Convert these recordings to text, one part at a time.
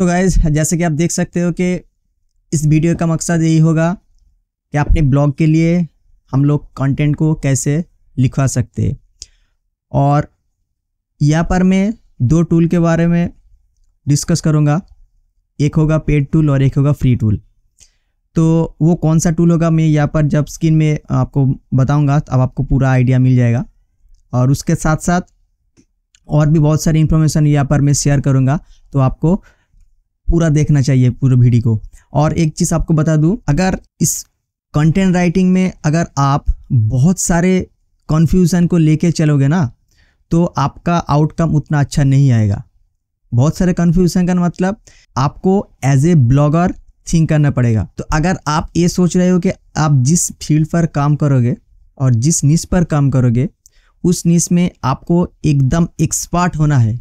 तो गाइज जैसे कि आप देख सकते हो कि इस वीडियो का मकसद यही होगा कि अपने ब्लॉग के लिए हम लोग कंटेंट को कैसे लिखवा सकते हैं। और यहाँ पर मैं दो टूल के बारे में डिस्कस करूँगा, एक होगा पेड टूल और एक होगा फ्री टूल। तो वो कौन सा टूल होगा मैं यहाँ पर जब स्क्रीन में आपको बताऊँगा तब आपको पूरा आइडिया मिल जाएगा। और उसके साथ साथ और भी बहुत सारी इन्फॉर्मेशन यहाँ पर मैं शेयर करूँगा, तो आपको पूरा देखना चाहिए पूरे वीडियो को। और एक चीज़ आपको बता दूँ, अगर इस कंटेंट राइटिंग में अगर आप बहुत सारे कन्फ्यूज़न को लेके चलोगे ना, तो आपका आउटकम उतना अच्छा नहीं आएगा। बहुत सारे कन्फ्यूज़न का मतलब आपको एज ए ब्लॉगर थिंक करना पड़ेगा। तो अगर आप ये सोच रहे हो कि आप जिस फील्ड पर काम करोगे और जिस निश पर काम करोगे उस निश में आपको एकदम एक्सपर्ट होना है,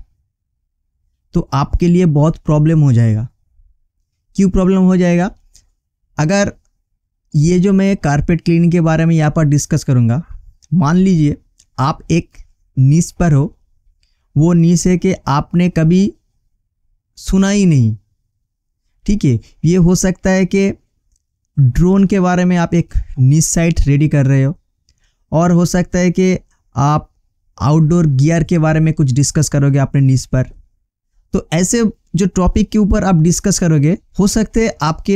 तो आपके लिए बहुत प्रॉब्लम हो जाएगा। क्यों प्रॉब्लम हो जाएगा? अगर ये जो मैं कारपेट क्लीनिंग के बारे में यहाँ पर डिस्कस करूँगा, मान लीजिए आप एक निश पर हो, वो निश है कि आपने कभी सुना ही नहीं, ठीक है। ये हो सकता है कि ड्रोन के बारे में आप एक निश साइट रेडी कर रहे हो, और हो सकता है कि आप आउटडोर गियर के बारे में कुछ डिस्कस करोगे अपने निश पर। तो ऐसे जो टॉपिक के ऊपर आप डिस्कस करोगे, हो सकते हैं आपके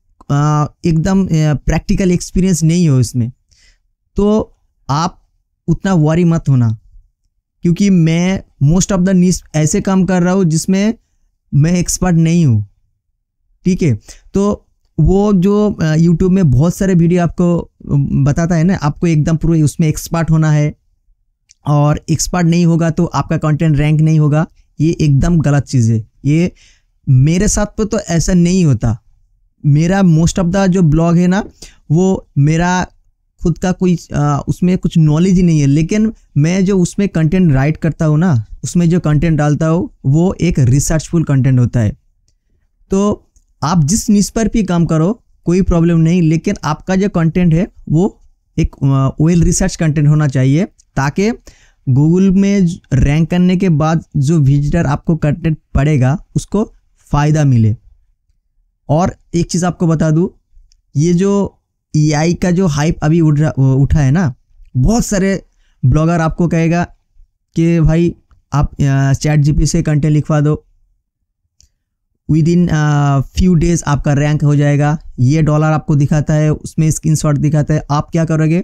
एकदम प्रैक्टिकल एक्सपीरियंस नहीं हो इसमें, तो आप उतना वरी मत होना, क्योंकि मैं मोस्ट ऑफ द निश ऐसे काम कर रहा हूँ जिसमें मैं एक्सपर्ट नहीं हूँ, ठीक है। तो वो जो यूट्यूब में बहुत सारे वीडियो आपको बताता है ना, आपको एकदम पूरे उसमें एक्सपर्ट होना है और एक्सपर्ट नहीं होगा तो आपका कंटेंट रैंक नहीं होगा, ये एकदम गलत चीज़ है। ये मेरे साथ पे तो ऐसा नहीं होता। मेरा मोस्ट ऑफ द जो ब्लॉग है ना, वो मेरा खुद का कोई उसमें कुछ नॉलेज ही नहीं है, लेकिन मैं जो उसमें कंटेंट राइट करता हूँ ना, उसमें जो कंटेंट डालता हूँ वो एक रिसर्चफुल कंटेंट होता है। तो आप जिस निश पर भी काम करो कोई प्रॉब्लम नहीं, लेकिन आपका जो कंटेंट है वो एक वेल रिसर्च कंटेंट होना चाहिए, ताकि गूगल में रैंक करने के बाद जो विजिटर आपको कंटेंट पढ़ेगा उसको फ़ायदा मिले। और एक चीज़ आपको बता दूँ, ये जो एआई का जो हाइप अभी उठा है ना, बहुत सारे ब्लॉगर आपको कहेगा कि भाई आप चैट जीपीटी से कंटेंट लिखवा दो, विद इन फ्यू डेज आपका रैंक हो जाएगा। ये डॉलर आपको दिखाता है, उसमें स्क्रीनशॉट दिखाता है। आप क्या करोगे,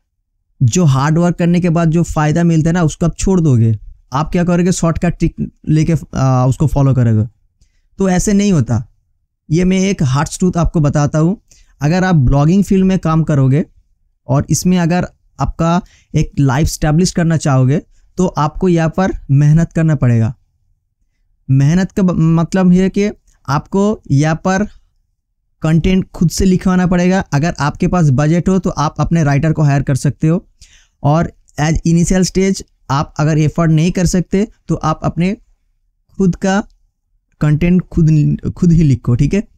जो हार्ड वर्क करने के बाद जो फ़ायदा मिलता है ना उसको आप छोड़ दोगे। आप क्या करोगे, शॉर्टकट ट्रिक लेके उसको फॉलो करोगे। तो ऐसे नहीं होता। ये मैं एक हार्ड ट्रूथ आपको बताता हूँ। अगर आप ब्लॉगिंग फील्ड में काम करोगे और इसमें अगर आपका एक लाइफ स्टैब्लिश करना चाहोगे, तो आपको यहाँ पर मेहनत करना पड़ेगा। मेहनत का मतलब है कि आपको यहाँ पर कंटेंट खुद से लिखवाना पड़ेगा। अगर आपके पास बजट हो तो आप अपने राइटर को हायर कर सकते हो, और एज इनिशियल स्टेज आप अगर एफर्ट नहीं कर सकते तो आप अपने खुद का कंटेंट खुद ही लिखो, ठीक है।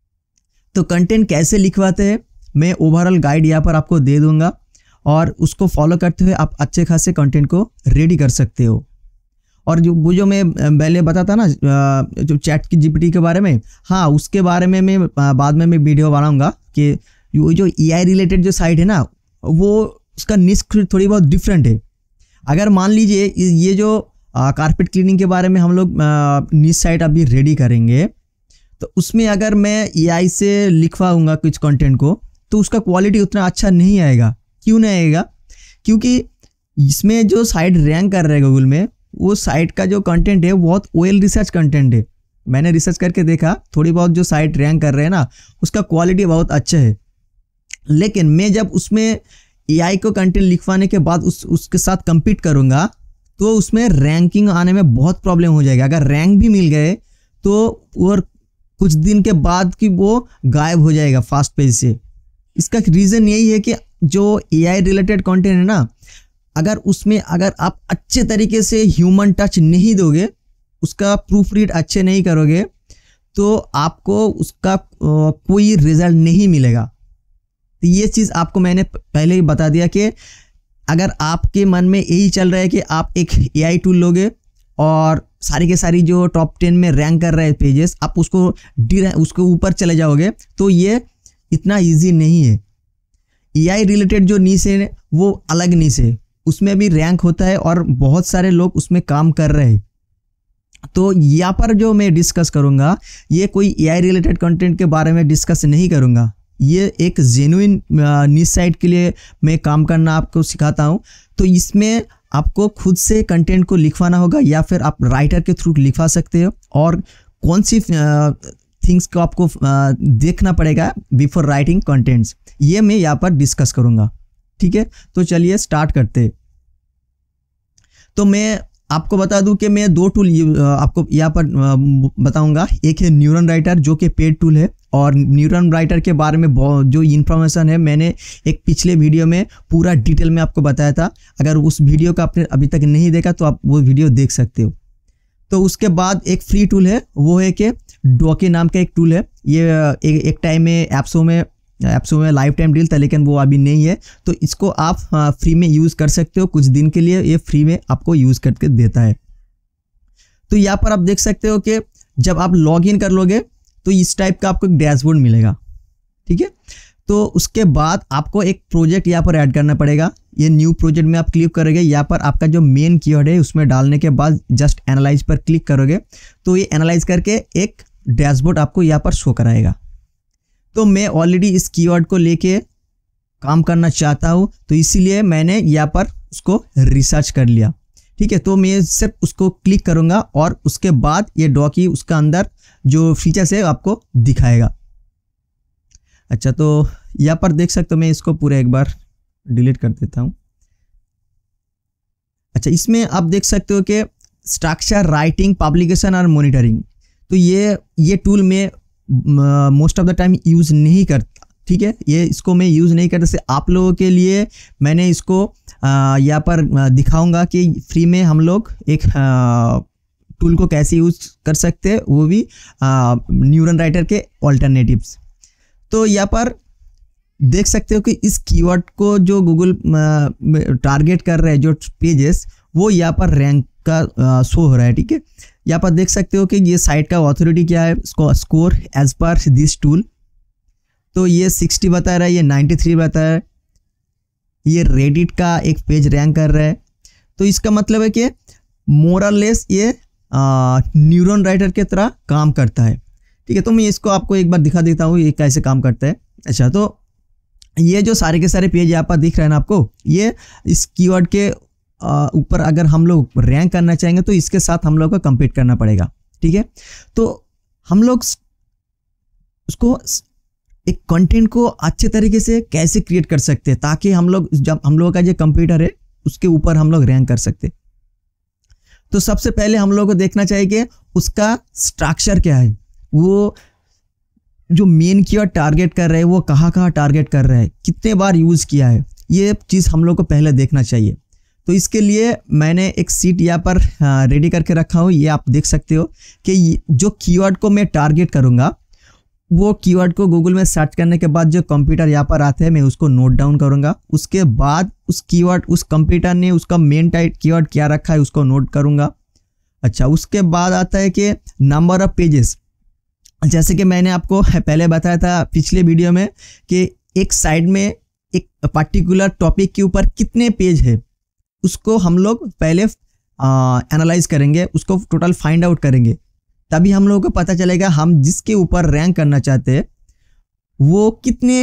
तो कंटेंट कैसे लिखवाते हैं मैं ओवरऑल गाइड यहाँ पर आपको दे दूंगा, और उसको फॉलो करते हुए आप अच्छे खासे कंटेंट को रेडी कर सकते हो। और जो मैं पहले बताता ना जो चैट की जीपीटी के बारे में, हाँ उसके बारे में मैं बाद में मैं वीडियो बनाऊंगा कि जो एआई रिलेटेड जो साइट है ना, वो उसका निश थोड़ी बहुत डिफरेंट है। अगर मान लीजिए ये जो कारपेट क्लीनिंग के बारे में हम लोग निश साइट अभी रेडी करेंगे, तो उसमें अगर मैं एआई से लिखवाऊंगा कुछ कंटेंट को, तो उसका क्वालिटी उतना अच्छा नहीं आएगा। क्यों नहीं आएगा? क्योंकि इसमें जो साइट रैंक कर रहे हैं गूगल में, वो साइट का जो कंटेंट है बहुत वेल रिसर्च कंटेंट है। मैंने रिसर्च करके देखा, थोड़ी बहुत जो साइट रैंक कर रहे हैं ना उसका क्वालिटी बहुत अच्छा है। लेकिन मैं जब उसमें एआई को कंटेंट लिखवाने के बाद उसके साथ compete करूँगा, तो उसमें रैंकिंग आने में बहुत प्रॉब्लम हो जाएगा। अगर रैंक भी मिल गए तो और कुछ दिन के बाद कि वो गायब हो जाएगा फास्ट पेज से। इसका रीज़न यही है कि जो एआई रिलेटेड कंटेंट है ना, अगर उसमें अगर आप अच्छे तरीके से ह्यूमन टच नहीं दोगे, उसका प्रूफ रीड अच्छे नहीं करोगे, तो आपको उसका कोई रिजल्ट नहीं मिलेगा। तो ये चीज़ आपको मैंने पहले ही बता दिया कि अगर आपके मन में यही चल रहा है कि आप एक एआई टूल लोगे और सारी के सारी जो टॉप 10 में रैंक कर रहे हैं पेजेस, आप उसको ऊपर चले जाओगे तो ये इतना इजी नहीं है। एआई रिलेटेड जो नीश है वो अलग नीश है, उसमें भी रैंक होता है और बहुत सारे लोग उसमें काम कर रहे हैं। तो यहाँ पर जो मैं डिस्कस करूँगा ये कोई एआई रिलेटेड कंटेंट के बारे में डिस्कस नहीं करूँगा, ये एक जेन्युइन नीश साइट के लिए मैं काम करना आपको सिखाता हूँ। तो इसमें आपको खुद से कंटेंट को लिखवाना होगा या फिर आप राइटर के थ्रू लिखवा सकते हो, और कौन सी थिंग्स को आपको देखना पड़ेगा बिफोर राइटिंग कंटेंट्स, ये मैं यहाँ पर डिस्कस करूँगा। ठीक है, तो चलिए स्टार्ट करते हैं। तो मैं आपको बता दूं कि मैं 2 टूल आपको यहाँ पर बताऊंगा। एक है न्यूरन राइटर जो कि पेड टूल है, और न्यूरन राइटर के बारे में जो इन्फॉर्मेशन है मैंने एक पिछले वीडियो में पूरा डिटेल में आपको बताया था। अगर उस वीडियो को आपने अभी तक नहीं देखा तो आप वो वीडियो देख सकते हो। तो उसके बाद एक फ्री टूल है, वो है कि डॉकी नाम का एक टूल है। ये एक टाइम में एप्सो में लाइफ टाइम डील था, लेकिन वो अभी नहीं है। तो इसको आप फ्री में यूज़ कर सकते हो, कुछ दिन के लिए ये फ्री में आपको यूज़ करके देता है। तो यहाँ पर आप देख सकते हो कि जब आप लॉग इन कर लोगे तो इस टाइप का आपको एक डैशबोर्ड मिलेगा। ठीक है, तो उसके बाद आपको एक प्रोजेक्ट यहाँ पर ऐड करना पड़ेगा। ये न्यू प्रोजेक्ट में आप क्लिक करोगे, यहाँ पर आपका जो मेन कीवर्ड है उसमें डालने के बाद जस्ट एनालाइज पर क्लिक करोगे तो ये एनालाइज करके एक डैशबोर्ड आपको यहाँ पर शो कराएगा। तो मैं ऑलरेडी इस कीवर्ड को लेके काम करना चाहता हूँ, तो इसीलिए मैंने यहाँ पर उसको रिसर्च कर लिया। ठीक है, तो मैं सिर्फ उसको क्लिक करूँगा और उसके बाद ये डॉकी उसका अंदर जो फीचर्स है आपको दिखाएगा। अच्छा, तो यहाँ पर देख सकते हो, मैं इसको पूरा एक बार डिलीट कर देता हूँ। अच्छा, इसमें आप देख सकते हो कि स्ट्रक्चर, राइटिंग, पब्लिकेशन और मॉनिटरिंग। तो ये टूल में most of the time use नहीं करता। ठीक है, ये इसको मैं यूज़ नहीं करता। जैसे आप लोगों के लिए मैंने इसको यहाँ पर दिखाऊंगा कि फ्री में हम लोग एक टूल को कैसे यूज़ कर सकते हैं, वो भी न्यूरन राइटर के ऑल्टरनेटिव्स। तो यहाँ पर देख सकते हो कि इस कीवर्ड को जो गूगल टारगेट कर रहे हैं जो पेजेस, वो यहाँ पर रैंक का शो हो रहा है। ठीक है, यहाँ पर देख सकते हो कि ये साइट का ऑथोरिटी क्या है, score as per this tool. तो ये 60 बता रहा है, ये 93 बता रहा है, ये रेडिट का एक पेज रैंक कर रहा है। तो इसका मतलब है कि मोरलेस ये न्यूरन राइटर के तरह काम करता है। ठीक है, तो मैं इसको आपको एक बार दिखा देता हूँ ये कैसे काम करता है। अच्छा, तो ये जो सारे के सारे पेज यहाँ पर दिख रहे हैं ना आपको, ये इस कीवर्ड के ऊपर अगर हम लोग रैंक करना चाहेंगे तो इसके साथ हम लोग को कम्पीट करना पड़ेगा। ठीक है, तो हम लोग उसको एक कंटेंट को अच्छे तरीके से कैसे क्रिएट कर सकते हैं ताकि हम लोग जब हम लोगों का जो कंप्यूटर है उसके ऊपर हम लोग रैंक कर सकते। तो सबसे पहले हम लोग को देखना चाहिए कि उसका स्ट्रक्चर क्या है, वो जो मेन कीवर्ड टारगेट कर रहे हैं वो कहाँ टारगेट कर रहा है, कितने बार यूज़ किया है, ये चीज़ हम लोग को पहले देखना चाहिए। तो इसके लिए मैंने एक सीट यहाँ पर रेडी करके रखा हूँ। ये आप देख सकते हो कि जो कीवर्ड को मैं टारगेट करूँगा वो कीवर्ड को गूगल में सर्च करने के बाद जो कंप्यूटर यहाँ पर आते हैं मैं उसको नोट डाउन करूँगा। उसके बाद उस कीवर्ड, उस कंप्यूटर ने उसका मेन टाइप कीवर्ड क्या रखा है उसको नोट करूँगा। अच्छा, उसके बाद आता है कि नंबर ऑफ पेजेस। जैसे कि मैंने आपको पहले बताया था पिछले वीडियो में कि एक साइड में एक पर्टिकुलर टॉपिक के ऊपर कितने पेज है उसको हम लोग पहले एनालाइज करेंगे, उसको टोटल फाइंड आउट करेंगे, तभी हम लोगों को पता चलेगा हम जिसके ऊपर रैंक करना चाहते हैं वो कितने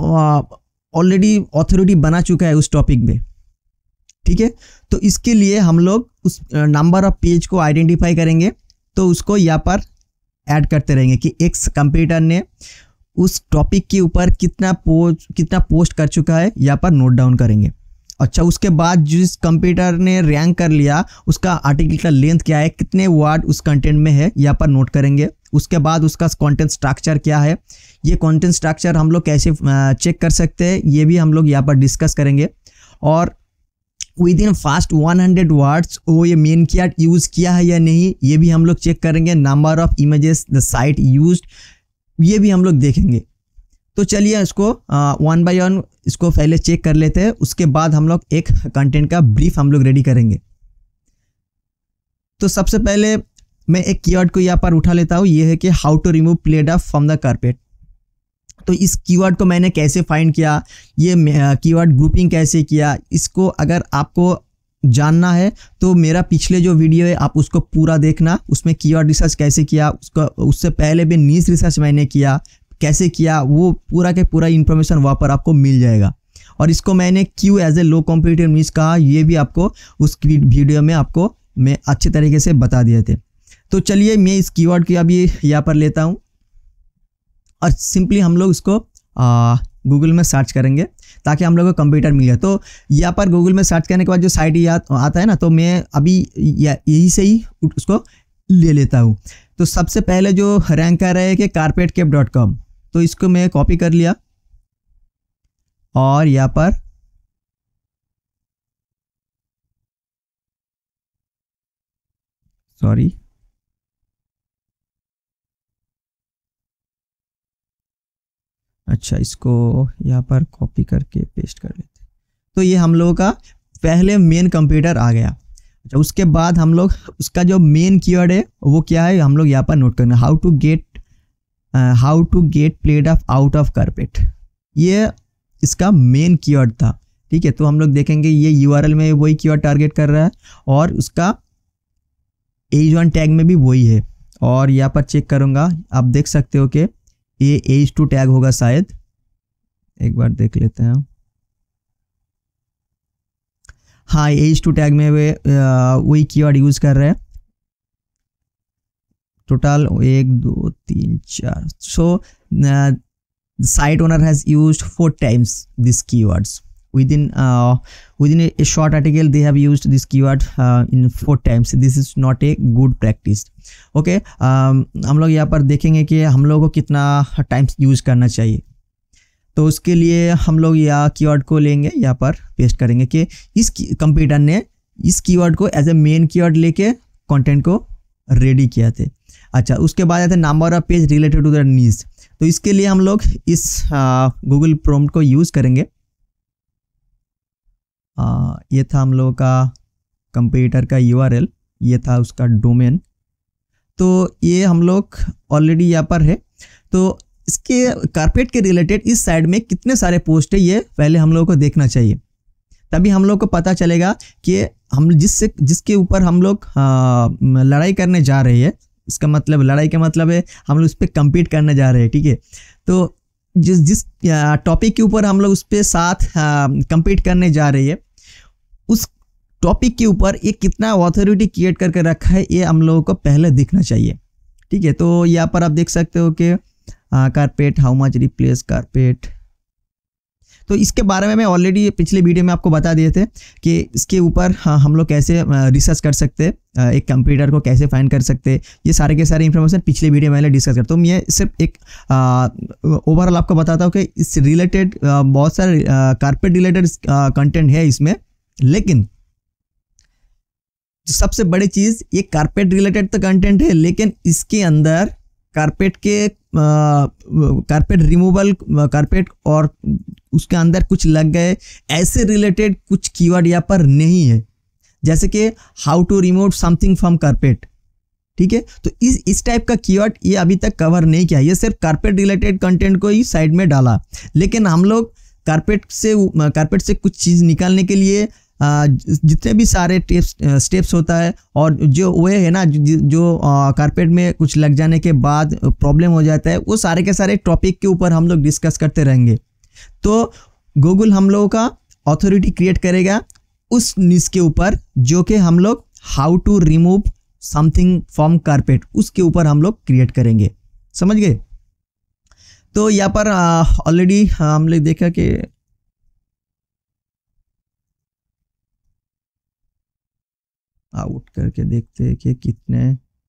ऑलरेडी ऑथोरिटी बना चुका है उस टॉपिक में। ठीक है, तो इसके लिए हम लोग उस नंबर ऑफ पेज को आइडेंटिफाई करेंगे, तो उसको यहाँ पर ऐड करते रहेंगे कि एक्स कंप्यूटर ने उस टॉपिक के ऊपर कितना पोस्ट कर चुका है, यहाँ पर नोट डाउन करेंगे। अच्छा, उसके बाद जिस कंप्यूटर ने रैंक कर लिया उसका आर्टिकल का लेंथ क्या है, कितने वर्ड उस कंटेंट में है, यहाँ पर नोट करेंगे। उसके बाद उसका कंटेंट स्ट्रक्चर क्या है, ये कंटेंट स्ट्रक्चर हम लोग कैसे चेक कर सकते हैं ये भी हम लोग यहाँ पर डिस्कस करेंगे। और विद इन फास्ट 100 वर्ड्स वो ये मेन कीवर्ड यूज़ किया है या नहीं ये भी हम लोग चेक करेंगे। Number of images the site used ये भी हम लोग देखेंगे। तो चलिए इसको वन बाय वन इसको पहले चेक कर लेते हैं, उसके बाद हम लोग एक कंटेंट का ब्रीफ हम लोग रेडी करेंगे। तो सबसे पहले मैं एक कीवर्ड को यहाँ पर उठा लेता हूँ, ये है कि how to remove play dough from the carpet. तो इस कीवर्ड को मैंने कैसे फाइंड किया, ये कीवर्ड ग्रुपिंग कैसे किया, इसको अगर आपको जानना है तो मेरा पिछले जो वीडियो है आप उसको पूरा देखना, उसमें कीवर्ड रिसर्च कैसे किया, उससे पहले भी नीश रिसर्च मैंने किया, कैसे किया, वो पूरा के पूरा इन्फॉर्मेशन वहाँ पर आपको मिल जाएगा। और इसको मैंने क्यों एज ए लो कॉम्पिटिटिव नीश कहा, ये भी आपको उस वीडियो में आपको मैं अच्छे तरीके से बता दिए थे। तो चलिए मैं इस कीवर्ड की अभी यहाँ पर लेता हूँ और सिंपली हम लोग इसको गूगल में सर्च करेंगे ताकि हम लोग को कंप्यूटर मिल जाए। तो यहाँ पर गूगल में सर्च करने के बाद जो साइट आता है ना, तो मैं अभी यही से ही उसको ले लेता हूँ। तो सबसे पहले जो रैंक कर रहा है कि carpetcape.com, तो इसको मैं कॉपी कर लिया और यहाँ पर सॉरी अच्छा, इसको यहाँ पर कॉपी करके पेस्ट कर लेते। तो ये हम लोगों का पहले मेन कंप्यूटर आ गया। अच्छा, उसके बाद हम लोग उसका जो मेन कीवर्ड है वो क्या है, हम लोग यहाँ पर नोट करना, how to get play dough out of carpet, ये इसका मेन कीवर्ड था। ठीक है, तो हम लोग देखेंगे ये यूआरएल में वही कीवर्ड टारगेट कर रहा है और उसका H1 टैग में भी वही है। और यहाँ पर चेक करूँगा, आप देख सकते हो कि ये H2 टैग होगा शायद, एक बार देख लेते हैं। हाँ, H2 टैग में वे वही कीवर्ड यूज कर रहे हैं। Total 1 2 3 4, so site owner has used 4 times these keywords within a short article. They have used this keyword in 4 times. This is not a good practice. Okay, हम लोग यहाँ पर देखेंगे कि हम लोगों को कितना टाइम्स यूज करना चाहिए। तो उसके लिए हम लोग यह कीवर्ड को लेंगे, यहाँ पर पेस्ट करेंगे कि इस कंप्यूटर ने इस कीवर्ड को एज ए मेन कीवर्ड लेके कंटेंट को रेडी किया थे। अच्छा, उसके बाद आते हैं number of page related to the niche. तो इसके लिए हम लोग इस गूगल प्रॉम्प्ट को यूज़ करेंगे। ये था हम लोगों का कंप्यूटर का यूआरएल, ये था उसका डोमेन। तो ये हम लोग ऑलरेडी यहाँ पर है। तो इसके कारपेट के रिलेटेड इस साइड में कितने सारे पोस्ट है, ये पहले हम लोगों को देखना चाहिए, तभी हम लोग को पता चलेगा कि हम जिसके ऊपर हम लोग लड़ाई करने जा रहे हैं, इसका मतलब लड़ाई का मतलब है हम लोग उस पर कम्पीट करने जा रहे हैं। ठीक है, तो जिस टॉपिक के ऊपर हम लोग उस पर साथ कम्पीट करने जा रहे हैं, उस टॉपिक के ऊपर ये कितना ऑथोरिटी क्रिएट करके रखा है, ये हम लोगों को पहले दिखना चाहिए। ठीक है, तो यहाँ पर आप देख सकते हो कि carpet, how much replace carpet. तो इसके बारे में मैं ऑलरेडी पिछले वीडियो में आपको बता दिए थे कि इसके ऊपर हम लोग कैसे रिसर्च कर सकते हैं, एक कंप्यूटर को कैसे फाइंड कर सकते हैं, ये सारे के सारे इन्फॉर्मेशन पिछले वीडियो में मैंने डिस्कस कर। तो मैं सिर्फ एक ओवरऑल आपको बताता हूँ कि इस रिलेटेड बहुत सारे कारपेट रिलेटेड कंटेंट है इसमें, लेकिन सबसे बड़ी चीज़ ये कारपेट रिलेटेड तो कंटेंट है, लेकिन इसके अंदर कारपेट रिमूवल, कारपेट और उसके अंदर कुछ लग गए ऐसे रिलेटेड कुछ कीवर्ड यहाँ पर नहीं है, जैसे कि how to remove something from carpet. ठीक है, तो इस टाइप का कीवर्ड ये अभी तक कवर नहीं किया, ये सिर्फ कारपेट रिलेटेड कंटेंट को ही साइड में डाला। लेकिन हम लोग कारपेट से कुछ चीज़ निकालने के लिए जितने भी सारे स्टेप्स होता है, और जो वो है ना जो कारपेट में कुछ लग जाने के बाद प्रॉब्लम हो जाता है, वो सारे के सारे टॉपिक के ऊपर हम लोग डिस्कस करते रहेंगे। तो गूगल हम लोगों का अथॉरिटी क्रिएट करेगा उस निश के ऊपर, जो कि हम लोग how to remove something from carpet, उसके ऊपर हम लोग क्रिएट करेंगे। समझ गए? तो यहाँ पर ऑलरेडी हम लोग देखा कि आउट करके देखते हैं कि कितने।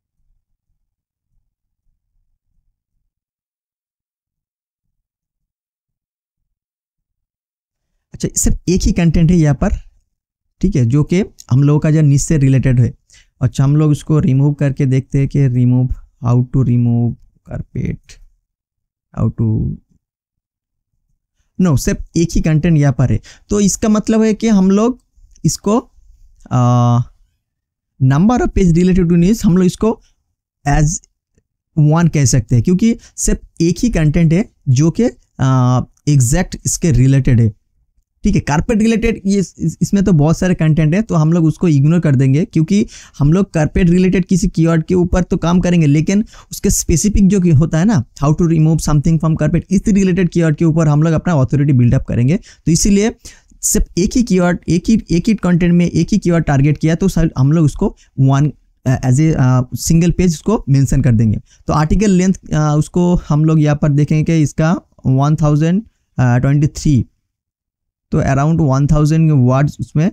अच्छा, सिर्फ एक ही कंटेंट है यहाँ पर, ठीक है, जो कि हम लोगों का जो निश से रिलेटेड है। अच्छा, हम लोग इसको रिमूव करके देखते हैं कि remove, how to remove carpet, how to, no, सिर्फ एक ही कंटेंट यहाँ पर है। तो इसका मतलब है कि हम लोग इसको number of page related to news हम लोग इसको एज 1 कह सकते हैं, क्योंकि सिर्फ एक ही कंटेंट है जो कि एग्जैक्ट इसके रिलेटेड है। ठीक है, कारपेट रिलेटेड ये इसमें तो बहुत सारे कंटेंट है, तो हम लोग उसको इग्नोर कर देंगे, क्योंकि हम लोग कारपेट रिलेटेड किसी कीवर्ड के ऊपर तो काम करेंगे, लेकिन उसके स्पेसिफिक जो होता है ना, how to remove something from carpet, इस रिलेटेड कीवर्ड के ऊपर हम लोग अपना ऑथोरिटी बिल्डअप करेंगे। तो इसीलिए सिर्फ एक ही कीवर्ड, एक ही कंटेंट में एक ही कीवर्ड टारगेट किया, तो हम लोग उसको 1 एज ए सिंगल पेज उसको मेंशन कर देंगे। तो आर्टिकल लेंथ उसको हम लोग यहाँ पर देखेंगे कि इसका 1023, तो अराउंड 1000 वर्ड्स उसमें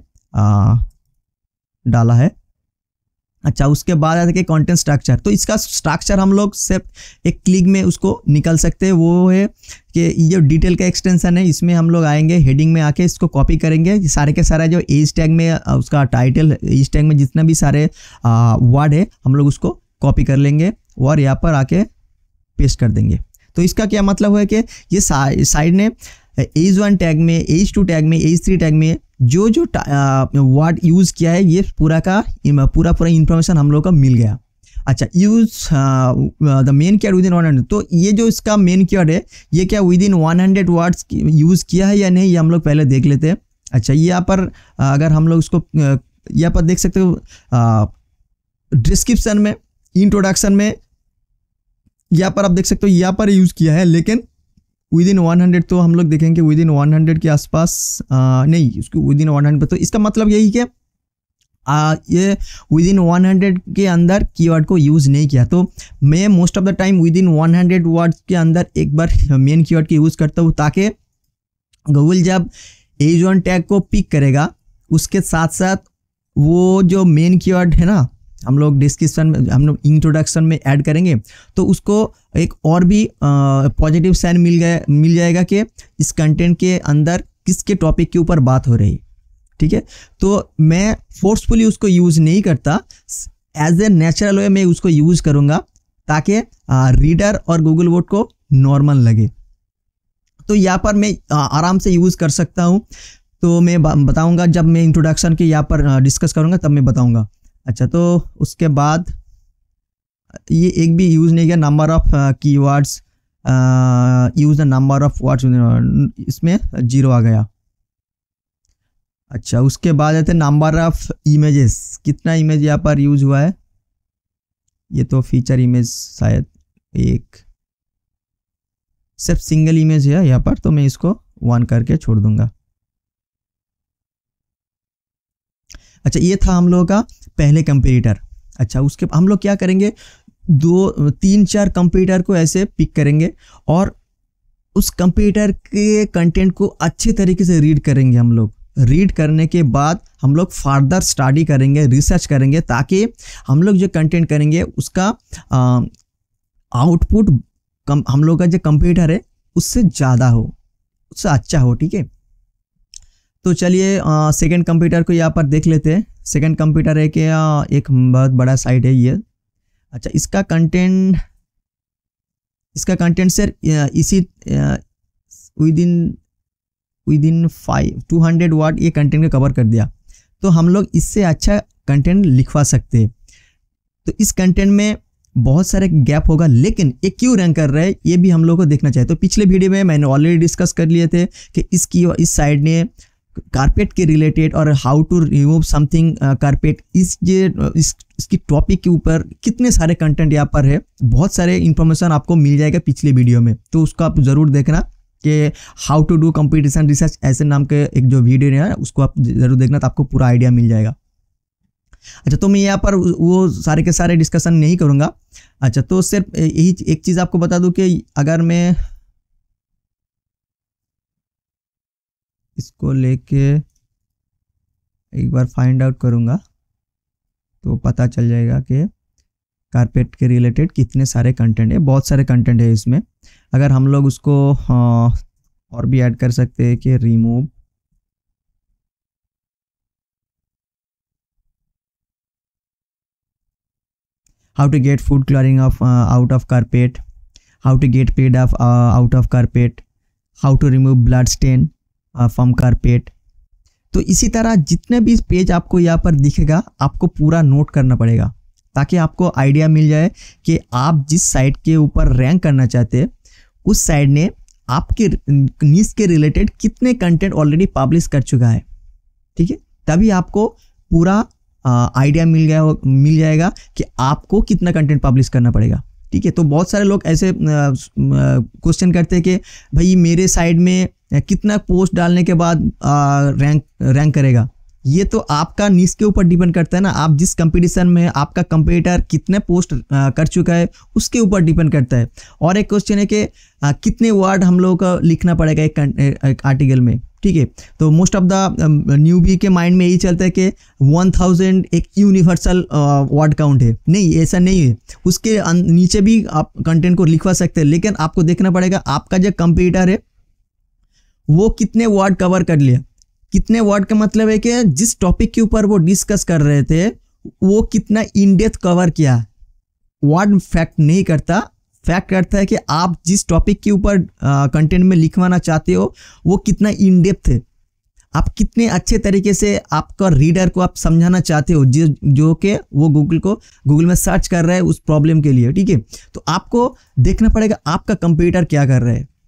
डाला है। अच्छा, उसके बाद आता है कि कंटेंट स्ट्रक्चर। तो इसका स्ट्रक्चर हम लोग सिर्फ एक क्लिक में उसको निकल सकते हैं। वो है कि ये डिटेल का एक्सटेंशन है, इसमें हम लोग आएंगे, हेडिंग में आके इसको कॉपी करेंगे, सारे के सारे जो एज टैग में उसका टाइटल, एज टैग में जितना भी सारे वर्ड है हम लोग उसको कॉपी कर लेंगे और यहाँ पर आके पेस्ट कर देंगे। तो इसका क्या मतलब है कि ये साइड ने एज 1 टैग में, एज 2 टैग में, एज 3 टैग में जो वर्ड यूज़ किया है, ये पूरा इंफॉर्मेशन हम लोग को मिल गया। अच्छा, use the main keyword within 100, तो ये जो इसका मेन कीवर्ड है, ये क्या विदिन 100 वर्ड्स यूज़ किया है या नहीं, ये हम लोग पहले देख लेते हैं। अच्छा, यहाँ पर अगर हम लोग उसको यहाँ पर देख सकते हो, डिस्क्रिप्शन में, इंट्रोडक्शन में, यहाँ पर आप देख सकते हो, यहाँ पर यूज़ किया है, लेकिन विदिन 100 तो हम लोग देखेंगे विदिन 100 के आसपास नहीं, उसको विदिन 100, तो इसका मतलब यही कि ये विदिन 100 के अंदर कीवर्ड को यूज़ नहीं किया। तो मैं most of the time within 100 words के अंदर एक बार मेन कीवर्ड की यूज़ करता हूँ, ताकि गूगल जब एज 1 टैग को पिक करेगा, उसके साथ साथ वो जो मेन कीवर्ड है ना, हम लोग डिस्क्रिप्शन में, हम लोग इंट्रोडक्शन में ऐड करेंगे, तो उसको एक और भी पॉजिटिव साइन मिल जाएगा कि इस कंटेंट के अंदर किसके टॉपिक के ऊपर बात हो रही है। ठीक है, तो मैं फोर्सफुली उसको यूज़ नहीं करता, एज ए नेचुरल वे में उसको यूज़ करूँगा, ताकि रीडर और गूगल वर्ड को नॉर्मल लगे। तो यहाँ पर मैं आराम से यूज़ कर सकता हूँ। तो मैं बताऊँगा जब मैं इंट्रोडक्शन के यहाँ पर डिस्कस करूँगा, तब मैं बताऊँगा। अच्छा, तो उसके बाद ये एक भी यूज़ नहीं किया, number of keywords, use the number of words, इसमें 0 आ गया। अच्छा, उसके बाद आते हैं नंबर ऑफ इमेजेस, कितना इमेज यहाँ पर यूज़ हुआ है, ये तो फीचर इमेज शायद एक, सिर्फ सिंगल इमेज है यहाँ पर, तो मैं इसको 1 करके छोड़ दूंगा। अच्छा, ये था हम लोगों का पहले कंपेटिटर। अच्छा, उसके हम लोग क्या करेंगे, 2, 3, 4 कंपेटिटर को ऐसे पिक करेंगे और उस कंपेटिटर के कंटेंट को अच्छे तरीके से रीड करेंगे। हम लोग रीड करने के बाद हम लोग फर्दर स्टडी करेंगे, रिसर्च करेंगे, ताकि हम लोग जो कंटेंट करेंगे उसका आउटपुट हम लोग का जो कंपेटिटर है उससे ज़्यादा हो, उससे अच्छा हो। ठीक है, तो चलिए सेकंड कंप्यूटर को यहाँ पर देख लेते हैं। सेकंड कंप्यूटर है कि एक बहुत बड़ा साइट है ये। अच्छा, इसका कंटेंट सर इसी विदिन 200 वर्ड ये कंटेंट को कवर कर दिया। तो हम लोग इससे अच्छा कंटेंट लिखवा सकते हैं। तो इस कंटेंट में बहुत सारे गैप होगा, लेकिन ये क्यों रैंक कर रहा है ये भी हम लोग को देखना चाहिए। तो पिछले वीडियो में मैंने ऑलरेडी डिस्कस कर लिए थे कि इस साइट ने कारपेट के रिलेटेड और how to remove something carpet, इसकी टॉपिक के ऊपर कितने सारे कंटेंट यहाँ पर है, बहुत सारे इंफॉर्मेशन आपको मिल जाएगा पिछले वीडियो में। तो उसको आप ज़रूर देखना कि how to do competition research, ऐसे नाम के एक जो वीडियो है उसको आप ज़रूर देखना, तो आपको पूरा आइडिया मिल जाएगा। अच्छा, तो मैं यहाँ पर वो सारे के सारे डिस्कशन नहीं करूँगा। अच्छा, तो सिर्फ यही एक चीज़ आपको बता दूँ कि अगर मैं इसको लेके एक बार फाइंड आउट करूँगा तो पता चल जाएगा कि कारपेट के रिलेटेड कितने सारे कंटेंट है, बहुत सारे कंटेंट है इसमें। अगर हम लोग उसको और भी ऐड कर सकते हैं कि remove, how to get food colouring off out of carpet, how to get paid off out of carpet, how to remove blood stain from carpet. तो इसी तरह जितने भी पेज आपको यहाँ पर दिखेगा आपको पूरा नोट करना पड़ेगा, ताकि आपको आइडिया मिल जाए कि आप जिस साइट के ऊपर रैंक करना चाहते हैं उस साइट ने आपके नीश के रिलेटेड कितने कंटेंट ऑलरेडी पब्लिश कर चुका है। ठीक है, तभी आपको पूरा आइडिया मिल जाएगा कि आपको कितना कंटेंट पब्लिश करना पड़ेगा। ठीक है, तो बहुत सारे लोग ऐसे क्वेश्चन करते हैं कि भाई मेरे साइट में कितना पोस्ट डालने के बाद रैंक करेगा। ये तो आपका नीश के ऊपर डिपेंड करता है ना, आप जिस कंपटीशन में आपका कंपटीटर कितने पोस्ट कर चुका है उसके ऊपर डिपेंड करता है। और एक क्वेश्चन है कि कितने वर्ड हम लोगों को लिखना पड़ेगा एक आर्टिकल में। ठीक है, तो मोस्ट ऑफ द न्यूबी के माइंड में यही चलता है कि 1000 एक यूनिवर्सल वर्ड काउंट है। नहीं, ऐसा नहीं है, उसके नीचे भी आप कंटेंट को लिखवा सकते हैं, लेकिन आपको देखना पड़ेगा आपका जो कंपटीटर है वो कितने वर्ड कवर कर लिया। कितने वर्ड का मतलब है कि जिस टॉपिक के ऊपर वो डिस्कस कर रहे थे वो कितना इन डेप्थ कवर किया। वर्ड फैक्ट नहीं करता, फैक्ट करता है कि आप जिस टॉपिक के ऊपर कंटेंट में लिखवाना चाहते हो वो कितना इन डेप्थ है, आप कितने अच्छे तरीके से आपका रीडर को आप समझाना चाहते हो जो कि वो गूगल में सर्च कर रहा है उस प्रॉब्लम के लिए। ठीक है, तो आपको देखना पड़ेगा आपका कंप्यूटर क्या कर रहा है।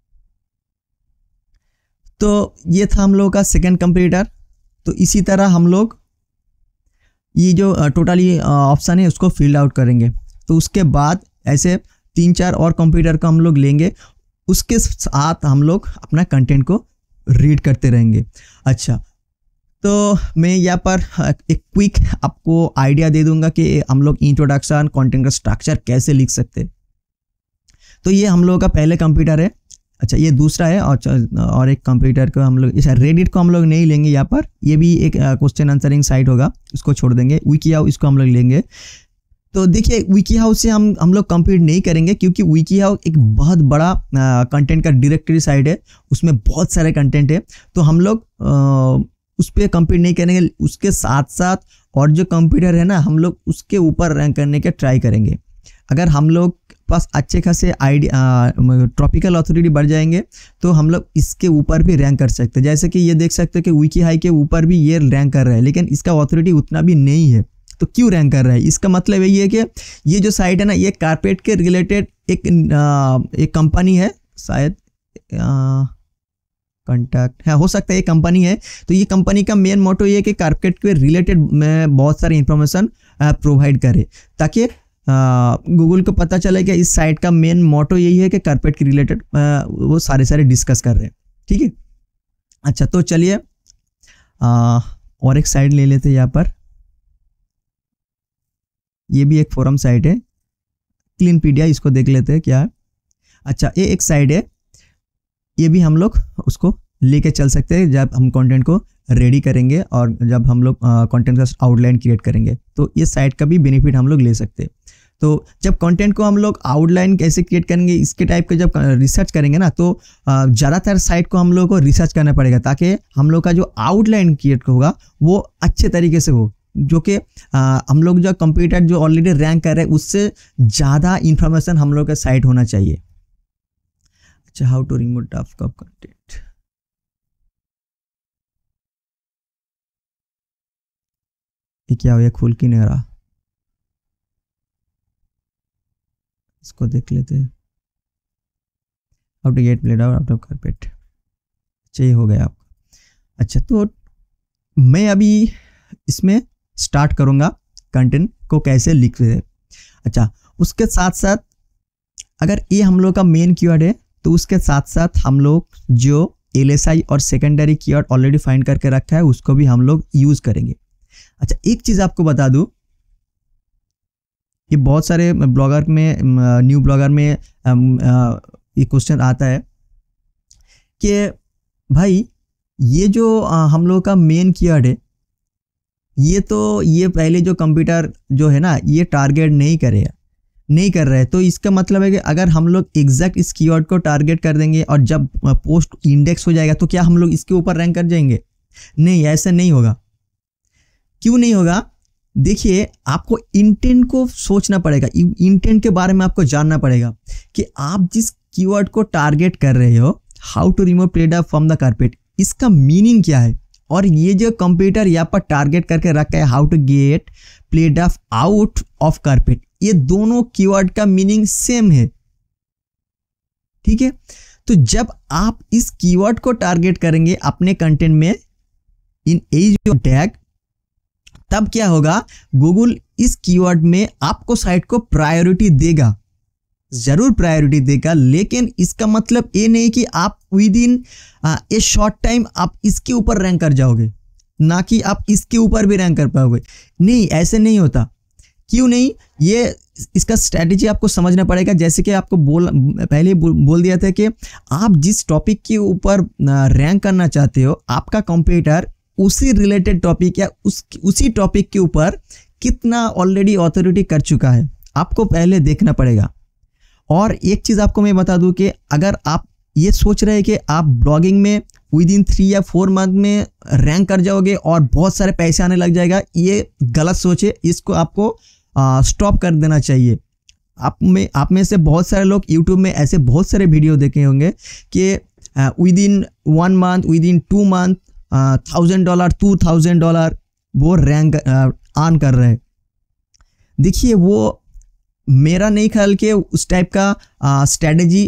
तो ये था हम लोगों का सेकंड कंप्यूटर। तो इसी तरह हम लोग ये जो टोटली ऑप्शन है उसको फील्ड आउट करेंगे। तो उसके बाद ऐसे 3-4 और कंप्यूटर को हम लोग लेंगे, उसके साथ हम लोग अपना कंटेंट को रीड करते रहेंगे। अच्छा, तो मैं यहाँ पर एक क्विक आपको आइडिया दे दूंगा कि हम लोग इंट्रोडक्शन कंटेंट का स्ट्रक्चर कैसे लिख सकते हैं। तो ये हम लोगों का पहले कंप्यूटर है। अच्छा, ये दूसरा है। और एक कंप्यूटर को हम लोग इस रेडिट को हम लोग नहीं लेंगे यहाँ पर, ये भी एक क्वेश्चन आंसरिंग साइट होगा, उसको छोड़ देंगे। विकीहाउ इसको हम लोग लेंगे। तो देखिए विकीहाउ से हम लोग कंप्लीट नहीं करेंगे, क्योंकि विकीहाउ एक बहुत बड़ा कंटेंट का डायरेक्टरी साइट है, उसमें बहुत सारे कंटेंट है। तो हम लोग उस पर कंप्लीट नहीं करेंगे। उसके साथ साथ और जो कंप्यूटर है ना, हम लोग उसके ऊपर रैंक करने के ट्राई करेंगे। अगर हम लोग पास अच्छे खासे ट्रॉपिकल अथॉरिटी बढ़ जाएंगे तो हम लोग इसके ऊपर भी रैंक कर सकते हैं। जैसे कि ये देख सकते हैं कि विकीहाउ के ऊपर भी ये रैंक कर रहा है, लेकिन इसका अथॉरिटी उतना भी नहीं है। तो क्यों रैंक कर रहा है? इसका मतलब यही है कि ये जो साइट है ना, ये कारपेट के रिलेटेड एक कंपनी है, शायद कॉन्टैक्ट है, हो सकता है ये कंपनी है। तो ये कंपनी का मेन मोटो ये है कि कारपेट के रिलेटेड में बहुत सारी इंफॉर्मेशन प्रोवाइड करे, ताकि गूगल को पता चले कि इस साइट का मेन मोटो यही है कि कारपेट के रिलेटेड वो सारे डिस्कस कर रहे हैं। ठीक है, अच्छा, तो चलिए और एक साइट ले लेते हैं। यहाँ पर ये भी एक फोरम साइट है, क्लीनपीडिया, इसको देख लेते हैं क्या है। अच्छा, ये एक साइट है, ये भी हम लोग उसको लेके चल सकते हैं जब हम कंटेंट को रेडी करेंगे और जब हम लोग कंटेंट का आउटलाइन क्रिएट करेंगे। तो ये साइट का भी बेनिफिट हम लोग ले सकते हैं। तो जब कंटेंट को हम लोग आउटलाइन कैसे क्रिएट करेंगे, इसके टाइप का जब रिसर्च करेंगे ना, तो ज़्यादातर साइट को हम लोग को रिसर्च करना पड़ेगा, ताकि हम लोग का जो आउटलाइन क्रिएट होगा वो अच्छे तरीके से हो, जो कि हम लोग जो कंप्यूटर जो ऑलरेडी रैंक कर रहे हैं उससे ज़्यादा इंफॉर्मेशन हम लोग का साइट होना चाहिए। अच्छा, how to remove draft of content. ये क्या हो, ये खुल की नहीं रहा, इसको देख लेते हैं। How to get played out of carpet. अच्छा, ये हो गया आपका। अच्छा, तो मैं अभी इसमें स्टार्ट करूंगा कंटेंट को कैसे लिखते हैं। अच्छा, उसके साथ साथ अगर ये हम लोग का मेन कीवर्ड है, तो उसके साथ साथ हम लोग जो LSI और सेकेंडरी कीवर्ड ऑलरेडी फाइंड करके रखा है उसको भी हम लोग यूज करेंगे। अच्छा, एक चीज आपको बता दूं, ये बहुत सारे ब्लॉगर में, न्यू ब्लॉगर में ये क्वेश्चन आता है कि भाई ये जो हम लोग का मेन कीवर्ड है, ये पहले जो कंप्यूटर जो है ना, ये टारगेट नहीं कर रहा है। तो इसका मतलब है कि अगर हम लोग एग्जैक्ट इस कीवर्ड को टारगेट कर देंगे और जब पोस्ट इंडेक्स हो जाएगा तो क्या हम लोग इसके ऊपर रैंक कर जाएंगे? नहीं, ऐसा नहीं होगा। क्यों नहीं होगा? देखिए, आपको इंटेंट को सोचना पड़ेगा, इंटेंट के बारे में आपको जानना पड़ेगा कि आप जिस कीवर्ड को टारगेट कर रहे हो, how to remove played from the carpet, इसका मीनिंग क्या है। और ये जो कंप्यूटर यहाँ पर टारगेट करके रखा है how to get played off out of carpet, ये दोनों कीवर्ड का मीनिंग सेम है। ठीक है, तो जब आप इस कीवर्ड को टारगेट करेंगे अपने कंटेंट में इन एज ऑफ टैग, तब क्या होगा, गूगल इस कीवर्ड में आपको साइट को प्रायोरिटी देगा, जरूर प्रायोरिटी देगा, लेकिन इसका मतलब ये नहीं कि आप within a short time आप इसके ऊपर रैंक कर जाओगे, ना कि आप इसके ऊपर भी रैंक कर पाओगे। नहीं, ऐसे नहीं होता। क्यों नहीं, ये इसका स्ट्रैटेजी आपको समझना पड़ेगा। जैसे कि आपको पहले बोल दिया था कि आप जिस टॉपिक के ऊपर रैंक करना चाहते हो, आपका कंप्यूटर उसी रिलेटेड टॉपिक या उसी टॉपिक के ऊपर कितना ऑलरेडी ऑथोरिटी कर चुका है, आपको पहले देखना पड़ेगा। और एक चीज़ आपको मैं बता दूं कि अगर आप ये सोच रहे हैं कि आप ब्लॉगिंग में विद इन 3 या 4 मंथ में रैंक कर जाओगे और बहुत सारे पैसे आने लग जाएगा, ये गलत सोच है। इसको आपको स्टॉप कर देना चाहिए। आप में से बहुत सारे लोग यूट्यूब में ऐसे बहुत सारे वीडियो देखे होंगे कि within 1 month, within 2 month $1000, $2000 वो रैंक ऑन कर रहे हैं। देखिए, वो मेरा नहीं ख्याल कि उस टाइप का स्ट्रैटेजी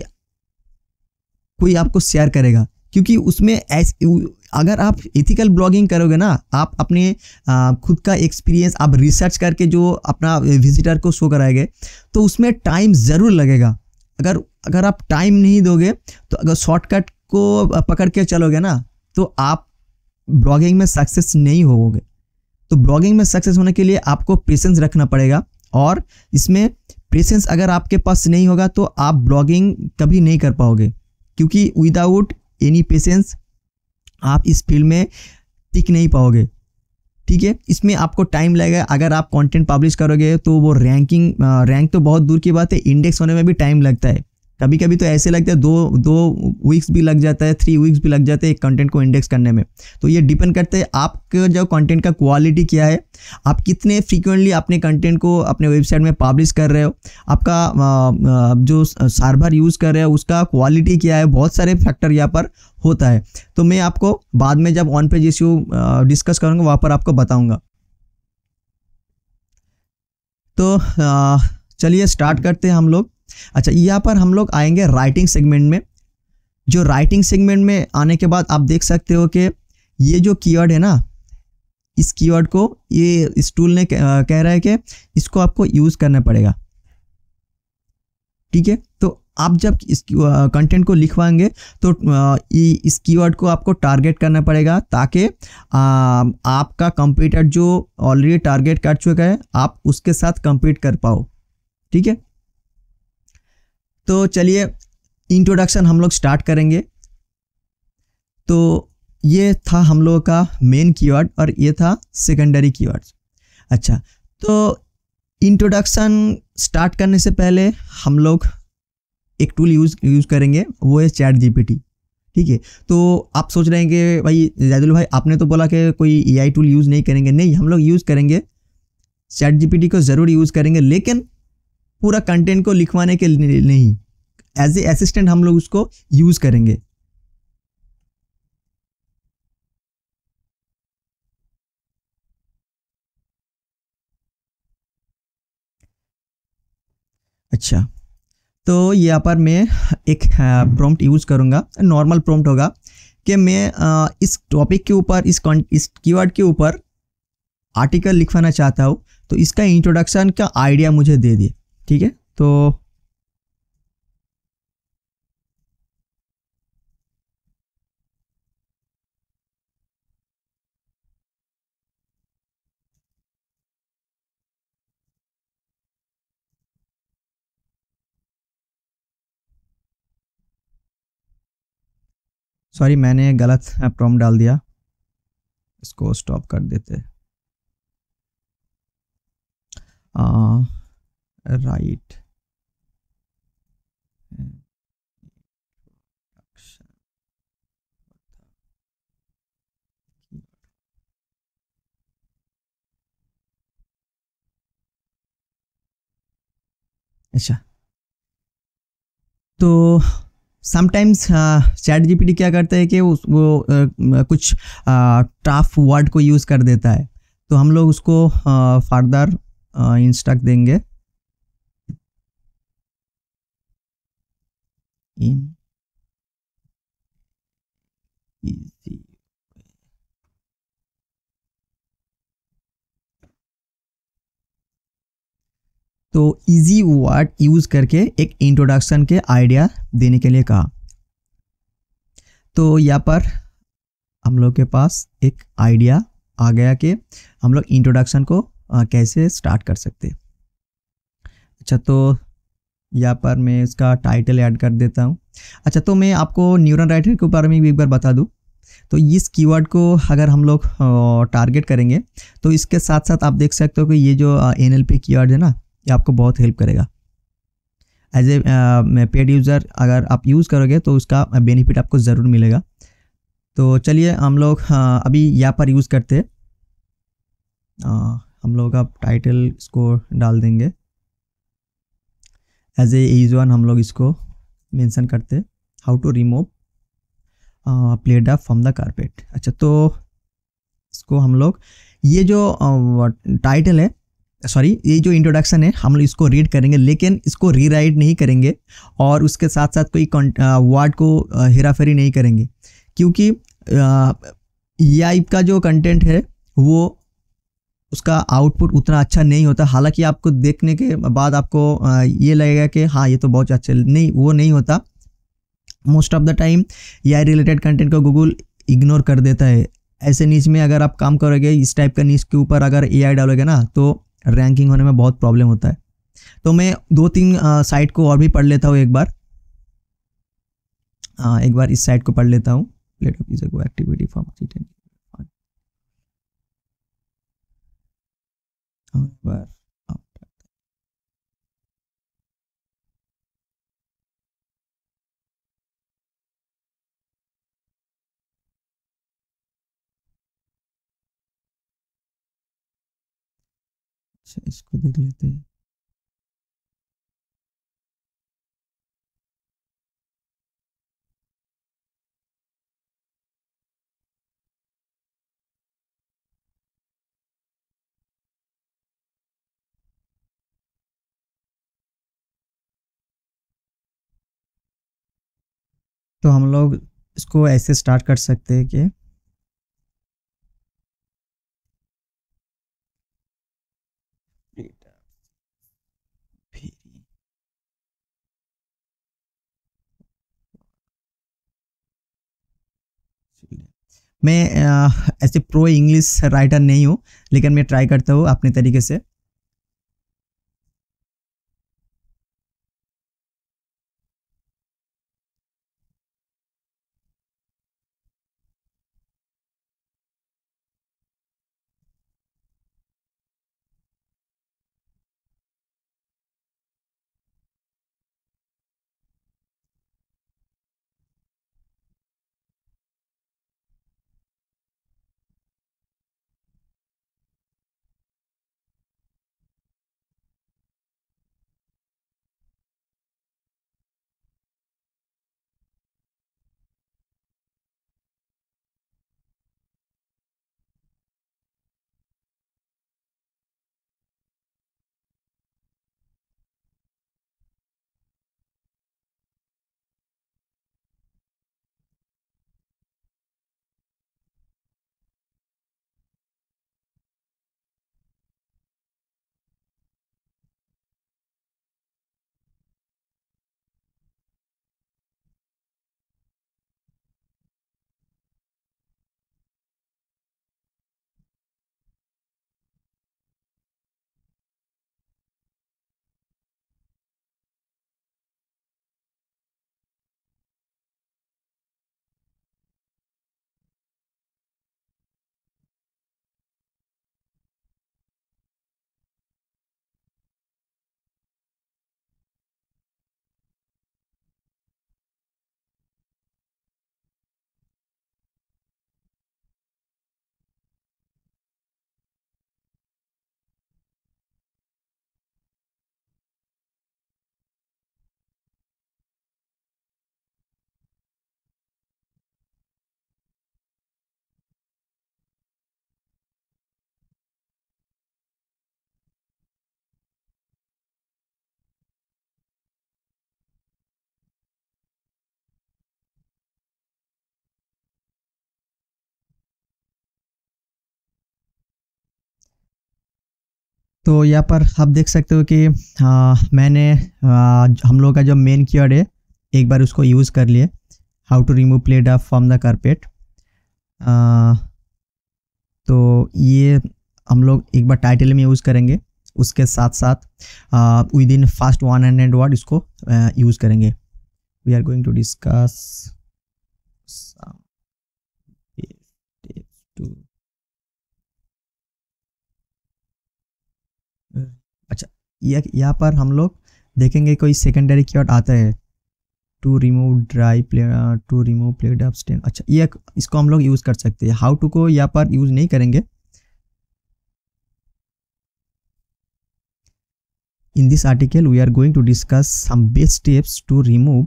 कोई आपको शेयर करेगा, क्योंकि उसमें अगर आप एथिकल ब्लॉगिंग करोगे ना, आप अपने खुद का एक्सपीरियंस आप रिसर्च करके जो अपना विजिटर को शो कराएंगे, तो उसमें टाइम ज़रूर लगेगा। अगर आप टाइम नहीं दोगे, तो अगर शॉर्टकट को पकड़ के चलोगे ना, तो आप ब्लॉगिंग में सक्सेस नहीं होगे। तो ब्लॉगिंग में सक्सेस होने के लिए आपको पेशेंस रखना पड़ेगा, और इसमें पेशेंस अगर आपके पास नहीं होगा तो आप ब्लॉगिंग कभी नहीं कर पाओगे, क्योंकि विदाउट एनी पेशेंस आप इस फील्ड में टिक नहीं पाओगे। ठीक है, इसमें आपको टाइम लगेगा। अगर आप कंटेंट पब्लिश करोगे तो वो रैंक तो बहुत दूर की बात है, इंडेक्स होने में भी टाइम लगता है। कभी कभी तो ऐसे लगता है दो वीक्स भी लग जाता है, 3 वीक्स भी लग जाते हैं एक कंटेंट को इंडेक्स करने में। तो ये डिपेंड करता है आपका जो कंटेंट का क्वालिटी क्या है, आप कितने फ्रीक्वेंटली अपने कंटेंट को अपने वेबसाइट में पब्लिश कर रहे हो, आपका जो सर्वर यूज़ कर रहे हो उसका क्वालिटी क्या है, बहुत सारे फैक्टर यहाँ पर होता है। तो मैं आपको बाद में जब ऑन पेज इश्यू डिस्कस करूँगा वहाँ पर आपको बताऊँगा। तो चलिए स्टार्ट करते हैं हम लोग। अच्छा, यहाँ पर हम लोग आएंगे राइटिंग सेगमेंट में। जो राइटिंग सेगमेंट में आने के बाद आप देख सकते हो कि ये जो कीवर्ड है ना, इस कीवर्ड को ये इस टूल ने कह रहा है कि इसको आपको यूज़ करना पड़ेगा। ठीक है, तो आप जब इस कंटेंट को लिखवाएंगे तो इस कीवर्ड को आपको टारगेट करना पड़ेगा, ताकि आपका कंप्यूटर जो ऑलरेडी टारगेट कर चुका है आप उसके साथ कंपीट कर पाओ। ठीक है, तो चलिए इंट्रोडक्शन हम लोग स्टार्ट करेंगे। तो ये था हम लोगों का मेन कीवर्ड और ये था सेकेंडरी कीवर्ड। अच्छा, तो इंट्रोडक्शन स्टार्ट करने से पहले हम लोग एक टूल यूज़ करेंगे, वो है चैट जीपीटी। ठीक है, तो आप सोच रहे हैं कि भाई जैदुल भाई आपने तो बोला कि कोई एआई टूल यूज़ नहीं करेंगे। नहीं, हम लोग यूज़ करेंगे, चैट जीपीटी को ज़रूर यूज़ करेंगे, लेकिन पूरा कंटेंट को लिखवाने के लिए नहीं, एज ए असिस्टेंट हम लोग उसको यूज़ करेंगे। अच्छा, तो यहाँ पर मैं एक प्रॉम्प्ट यूज़ करूँगा, नॉर्मल प्रॉम्प्ट होगा कि मैं इस टॉपिक के ऊपर इस कीवर्ड के ऊपर आर्टिकल लिखवाना चाहता हूँ, तो इसका इंट्रोडक्शन का आइडिया मुझे दे दिए। ठीक है, तो सॉरी मैंने गलत प्रॉम्प्ट डाल दिया, इसको स्टॉप कर देते। राइट, अच्छा, तो समटाइम्स चैट जीपीटी क्या करता है कि कुछ टफ वर्ड को यूज़ कर देता है, तो हम लोग उसको फर्दर इंस्ट्रक्ट देंगे इन इजी। तो इजी वर्ड यूज़ करके एक इंट्रोडक्शन के आइडिया देने के लिए कहा। तो यहाँ पर हम लोग के पास एक आइडिया आ गया कि हम लोग इंट्रोडक्शन को कैसे स्टार्ट कर सकते। अच्छा, तो यहाँ पर मैं इसका टाइटल ऐड कर देता हूँ। अच्छा, तो मैं आपको न्यूरल राइटर के बारे में भी एक बार बता दूँ। तो इस कीवर्ड को अगर हम लोग टारगेट करेंगे तो इसके साथ साथ आप देख सकते हो कि ये जो NLP कीवर्ड है ना, ये आपको बहुत हेल्प करेगा। एज ए पेड यूज़र अगर आप यूज़ करोगे तो उसका बेनिफिट आपको ज़रूर मिलेगा। तो चलिए हम लोग अभी यहाँ पर यूज़ करते हैं। हम लोग अब टाइटल इसको डाल देंगे एज ए ईज वन। हम लोग इसको मेंशन करते, how to remove plate from the carpet. अच्छा, तो इसको हम लोग ये जो टाइटल है, सॉरी ये जो इंट्रोडक्शन है, हम लोग इसको रीड करेंगे लेकिन इसको रीराइट नहीं करेंगे और उसके साथ साथ कोई वर्ड को हेराफेरी नहीं करेंगे, क्योंकि AI का जो कंटेंट है वो उसका आउटपुट उतना अच्छा नहीं होता। हालांकि आपको देखने के बाद आपको ये लगेगा कि हाँ ये तो बहुत अच्छा, नहीं वो नहीं होता। Most of the time AI related content को गूगल इग्नोर कर देता है। ऐसे नीच में अगर आप काम करोगे, इस टाइप का नीच के ऊपर अगर AI डालोगे ना, तो रैंकिंग होने में बहुत प्रॉब्लम होता है। तो मैं 2-3 साइट को और भी पढ़ लेता हूँ एक बार। एक बार इस साइट को पढ़ लेता हूँ। Plate of is activity form एक बार अच्छा, इसको देख लेते हैं। तो हम लोग इसको ऐसे स्टार्ट कर सकते हैं कि मैं ऐसे प्रो इंग्लिश राइटर नहीं हूँ, लेकिन मैं ट्राई करता हूँ अपने तरीके से। तो यहाँ पर आप देख सकते हो कि मैंने हम लोग का जो मेन कीवर्ड है एक बार उसको यूज़ कर लिए, how to remove play dough from the carpet. तो ये हम लोग एक बार टाइटल में यूज़ करेंगे, उसके साथ साथ विद इन फास्ट 100 वर्ड इसको यूज़ करेंगे। We are going to discuss some tips to अच्छा, यहाँ पर हम लोग देखेंगे कोई सेकेंडरी कीवर्ड आता है, to remove to remove play dough stain. अच्छा, ये इसको हम लोग यूज़ कर सकते हैं। हाउ टू को यहाँ पर यूज़ नहीं करेंगे। In this article, we are going to discuss some best steps to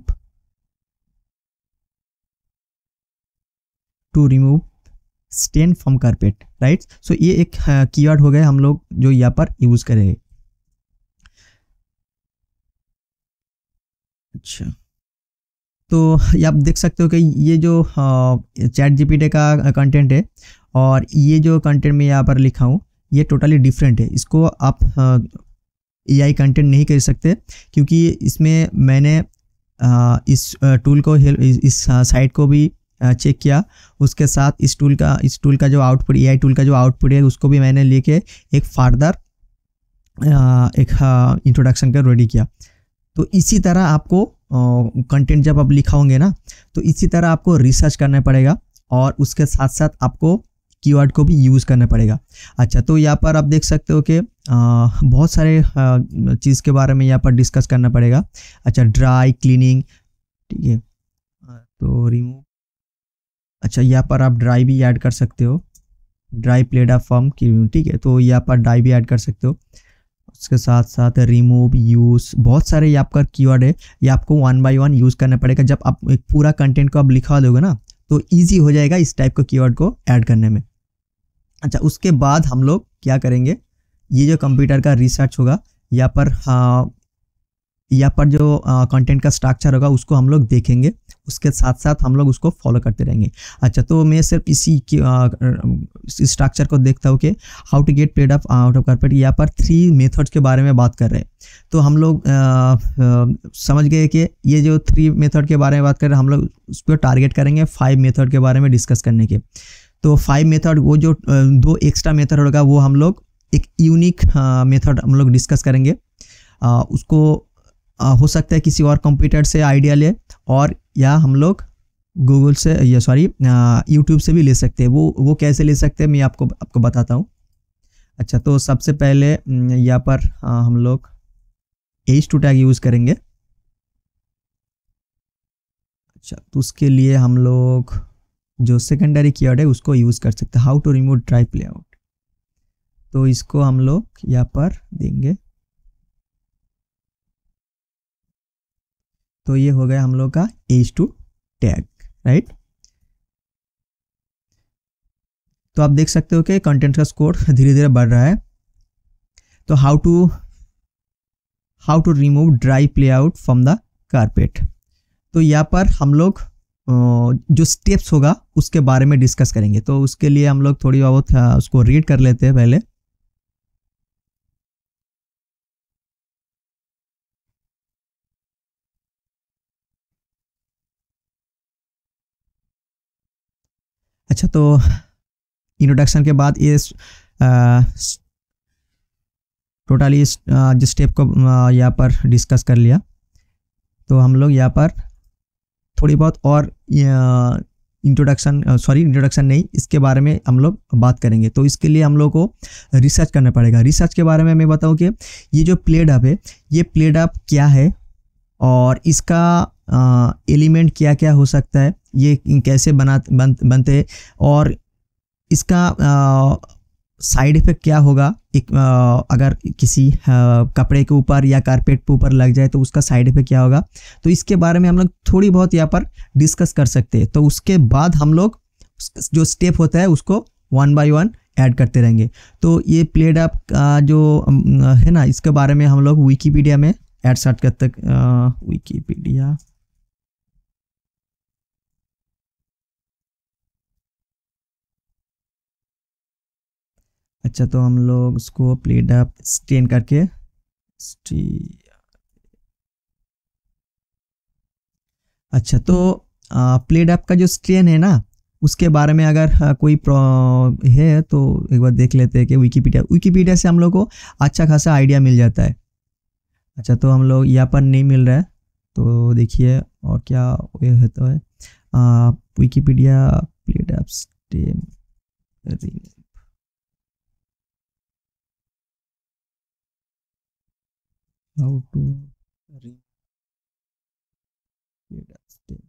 remove stain from carpet, right? So ये एक कीवर्ड हो गया हम लोग जो यहाँ पर यूज करेंगे। अच्छा, तो ये आप देख सकते हो कि ये जो चैट जीपीटी का कंटेंट है और ये जो कंटेंट मैं यहाँ पर लिखा हूँ ये टोटली डिफरेंट है। इसको आप एआई कंटेंट नहीं कर सकते क्योंकि इसमें मैंने इस टूल को इस साइट को भी चेक किया, उसके साथ इस टूल का जो आउटपुट, एआई टूल का जो आउटपुट है उसको भी मैंने लेके एक फार्दर एक इंट्रोडक्शन का रेडी किया। तो इसी तरह आपको कंटेंट जब आप लिखाओगे ना तो इसी तरह आपको रिसर्च करना पड़ेगा और उसके साथ साथ आपको कीवर्ड को भी यूज़ करना पड़ेगा। अच्छा, तो यहाँ पर आप देख सकते हो कि बहुत सारे चीज़ के बारे में यहाँ पर डिस्कस करना पड़ेगा। अच्छा, ड्राई क्लीनिंग, ठीक है, तो रिमूव। अच्छा, यहाँ पर आप ड्राई भी ऐड कर सकते हो, ड्राई प्ले डब फ्रॉम की, ठीक है, तो यहाँ पर ड्राई भी ऐड कर सकते हो। उसके साथ साथ रिमूव, यूज़, बहुत सारे ये आपका कीवर्ड है, ये आपको 1 बाय 1 यूज़ करना पड़ेगा। जब आप एक पूरा कंटेंट को आप लिखवा दोगे ना तो ईजी हो जाएगा इस टाइप का कीवर्ड को ऐड करने में। अच्छा, उसके बाद हम लोग क्या करेंगे, ये जो कंप्यूटर का रिसर्च होगा यहाँ पर जो कंटेंट का स्ट्रक्चर होगा उसको हम लोग देखेंगे, उसके साथ साथ हम लोग उसको फॉलो करते रहेंगे। अच्छा, तो मैं सिर्फ इसी स्ट्रक्चर को देखता हूँ कि how to get played up out of carpet. यहाँ पर 3 मेथड्स के बारे में बात कर रहे हैं, तो हम लोग समझ गए कि ये जो 3 मेथड के बारे में बात कर रहे हैं, हम लोग उस पर टारगेट करेंगे 5 मेथड के बारे में डिस्कस करने के। तो 5 मेथड, वो जो 2 एक्स्ट्रा मेथड होगा वो हम लोग एक यूनिक मेथड हम लोग डिस्कस करेंगे। उसको हो सकता है किसी और कंप्यूटर से आइडिया ले और या हम लोग गूगल से या यूट्यूब से भी ले सकते हैं। वो कैसे ले सकते हैं मैं आपको बताता हूँ। अच्छा, तो सबसे पहले यहाँ पर हम लोग H2 टैग यूज़ करेंगे। अच्छा, तो उसके लिए हम लोग जो सेकेंडरी कीवर्ड है उसको यूज़ कर सकते हैं, how to remove dry play out. तो इसको हम लोग यहाँ पर देंगे। तो ये हो गया हम लोग का H2 टैग, राइट। तो आप देख सकते हो कि कंटेंट का स्कोर धीरे धीरे बढ़ रहा है। तो how to remove dry play out from the carpet. तो यहाँ पर हम लोग जो स्टेप्स होगा उसके बारे में डिस्कस करेंगे। तो उसके लिए हम लोग थोड़ी बहुत उसको रीड कर लेते हैं पहले। अच्छा, तो इंट्रोडक्शन के बाद ये टोटली जो स्टेप को यहाँ पर डिस्कस कर लिया। तो हम लोग यहाँ पर थोड़ी बहुत और इंट्रोडक्शन नहीं, इसके बारे में हम लोग बात करेंगे। तो इसके लिए हम लोग को रिसर्च करना पड़ेगा। रिसर्च के बारे में मैं बताऊँ कि ये जो प्ले डब है, ये प्ले डब क्या है और इसका एलिमेंट क्या क्या हो सकता है, ये कैसे बनते हैं और इसका साइड इफेक्ट क्या होगा। एक अगर किसी कपड़े के ऊपर या कारपेट के ऊपर लग जाए तो उसका साइड इफेक्ट क्या होगा। तो इसके बारे में हम लोग थोड़ी बहुत यहाँ पर डिस्कस कर सकते हैं। तो उसके बाद हम लोग जो स्टेप होता है उसको 1 बाय 1 ऐड करते रहेंगे। तो ये प्ले डब का जो है ना, इसके बारे में हम लोग विकीपीडिया में ऐड सर्च करते, विकीपीडिया। अच्छा, तो हम लोग उसको प्लेट अप स्टेन करके अच्छा, तो प्लेट अप का जो स्ट्रेन है ना, उसके बारे में अगर कोई है तो एक बार देख लेते हैं कि विकीपीडिया से हम लोग को अच्छा खासा आइडिया मिल जाता है। अच्छा, तो हम लोग यहाँ पर नहीं मिल रहा है, तो देखिए और क्या ये होता है। Wikipedia plate up stain, how to plate up stain,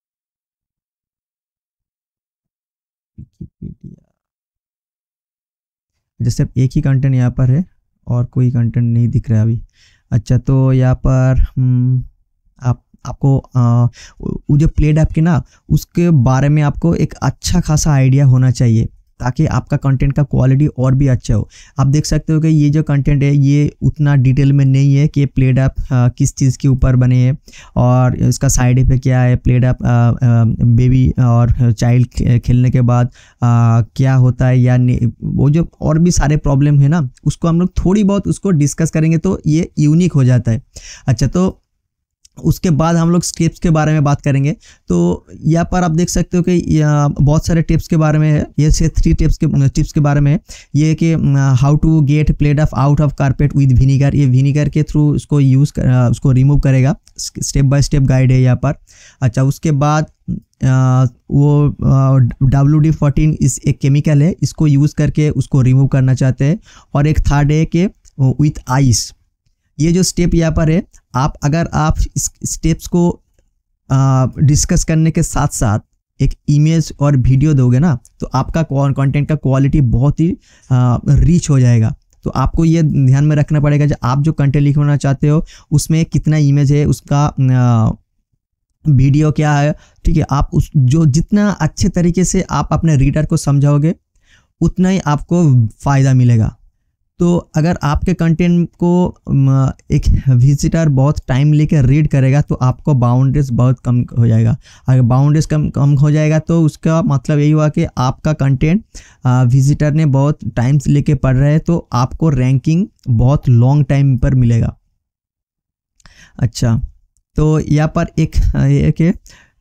Wikipedia. अच्छा, सिर्फ एक ही कंटेंट यहाँ पर है और कोई कंटेंट नहीं दिख रहा है अभी। अच्छा, तो यहाँ पर आपको वो जो प्लेड ऐप की ना, उसके बारे में आपको एक अच्छा खासा आइडिया होना चाहिए, ताकि आपका कंटेंट का क्वालिटी और भी अच्छा हो। आप देख सकते हो कि ये जो कंटेंट है ये उतना डिटेल में नहीं है कि प्लेड ऐप किस चीज़ के ऊपर बने हैं और इसका साइड इफेक्ट क्या है। प्लेड ऐप बेबी और चाइल्ड खेलने के बाद क्या होता है या नहीं, वो जो और भी सारे प्रॉब्लम है ना, उसको हम लोग थोड़ी बहुत उसको डिस्कस करेंगे तो ये यूनिक हो जाता है। अच्छा, तो उसके बाद हम लोग स्टेप्स के बारे में बात करेंगे। तो यहाँ पर आप देख सकते हो कि बहुत सारे टिप्स के बारे में है। ये से 3 टिप्स के बारे में है। ये कि how to get plate off out of carpet with vinegar. ये विनीगर के थ्रू उसको उसको रिमूव करेगा। स्टेप बाय स्टेप गाइड है यहाँ पर। अच्छा, उसके बाद वो WD-40 इस एक केमिकल है, इसको यूज़ करके उसको रिमूव करना चाहते हैं। और एक थर्ड है कि विथ आइस। ये जो स्टेप यहाँ पर है, अगर आप इस स्टेप्स को डिस्कस करने के साथ साथ एक इमेज और वीडियो दोगे ना, तो आपका कंटेंट का क्वालिटी बहुत ही रिच हो जाएगा। तो आपको ये ध्यान में रखना पड़ेगा जब आप जो कंटेंट लिखवाना चाहते हो उसमें कितना इमेज है, उसका वीडियो क्या है। ठीक है, आप उस जो जितना अच्छे तरीके से आप अपने रीडर को समझाओगे उतना ही आपको फ़ायदा मिलेगा। तो अगर आपके कंटेंट को एक विजिटर बहुत टाइम लेकर रीड करेगा तो आपको बाउंड्रीज बहुत कम हो जाएगा। अगर बाउंड्रीज कम हो जाएगा तो उसका मतलब यही हुआ कि आपका कंटेंट विजिटर ने बहुत टाइम से लेके पढ़ रहे हैं, तो आपको रैंकिंग बहुत लॉन्ग टाइम पर मिलेगा। अच्छा, तो यहाँ पर एक है कि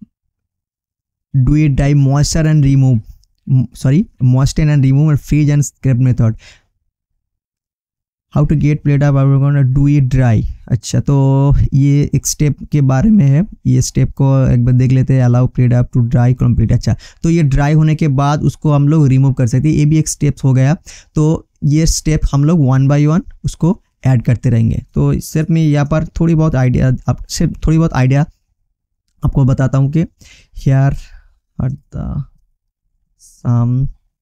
do it dry moisture and remove, moisture and remove freeze and scrub method. How to get plate up do it dry. अच्छा, तो ये एक स्टेप के बारे में है। ये स्टेप को एक बार देख लेते हैं। Allow plate up to dry complete. अच्छा, तो ये ड्राई होने के बाद उसको हम लोग रिमूव कर सकते हैं। ये भी एक स्टेप्स हो गया। तो ये स्टेप हम लोग 1 बाय 1 उसको ऐड करते रहेंगे। तो सिर्फ मैं यहाँ पर थोड़ी बहुत आइडिया आपको बताता हूँ कि here are the some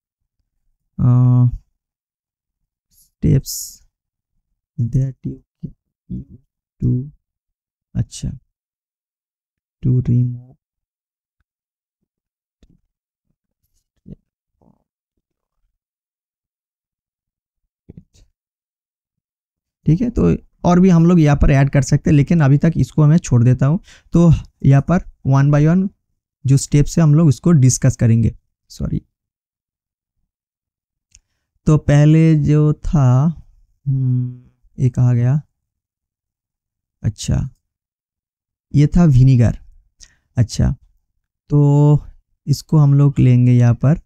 steps that you can use to, अच्छा, to remove it। ठीक है, तो और भी हम लोग यहाँ पर ऐड कर सकते हैं, लेकिन अभी तक इसको मैं छोड़ देता हूँ। तो यहाँ पर 1 बाय 1 जो स्टेप्स है हम लोग उसको डिस्कस करेंगे। सॉरी, तो पहले जो था ये कहा गया। अच्छा, ये था विनीगर। अच्छा, तो इसको हम लोग लेंगे यहाँ पर।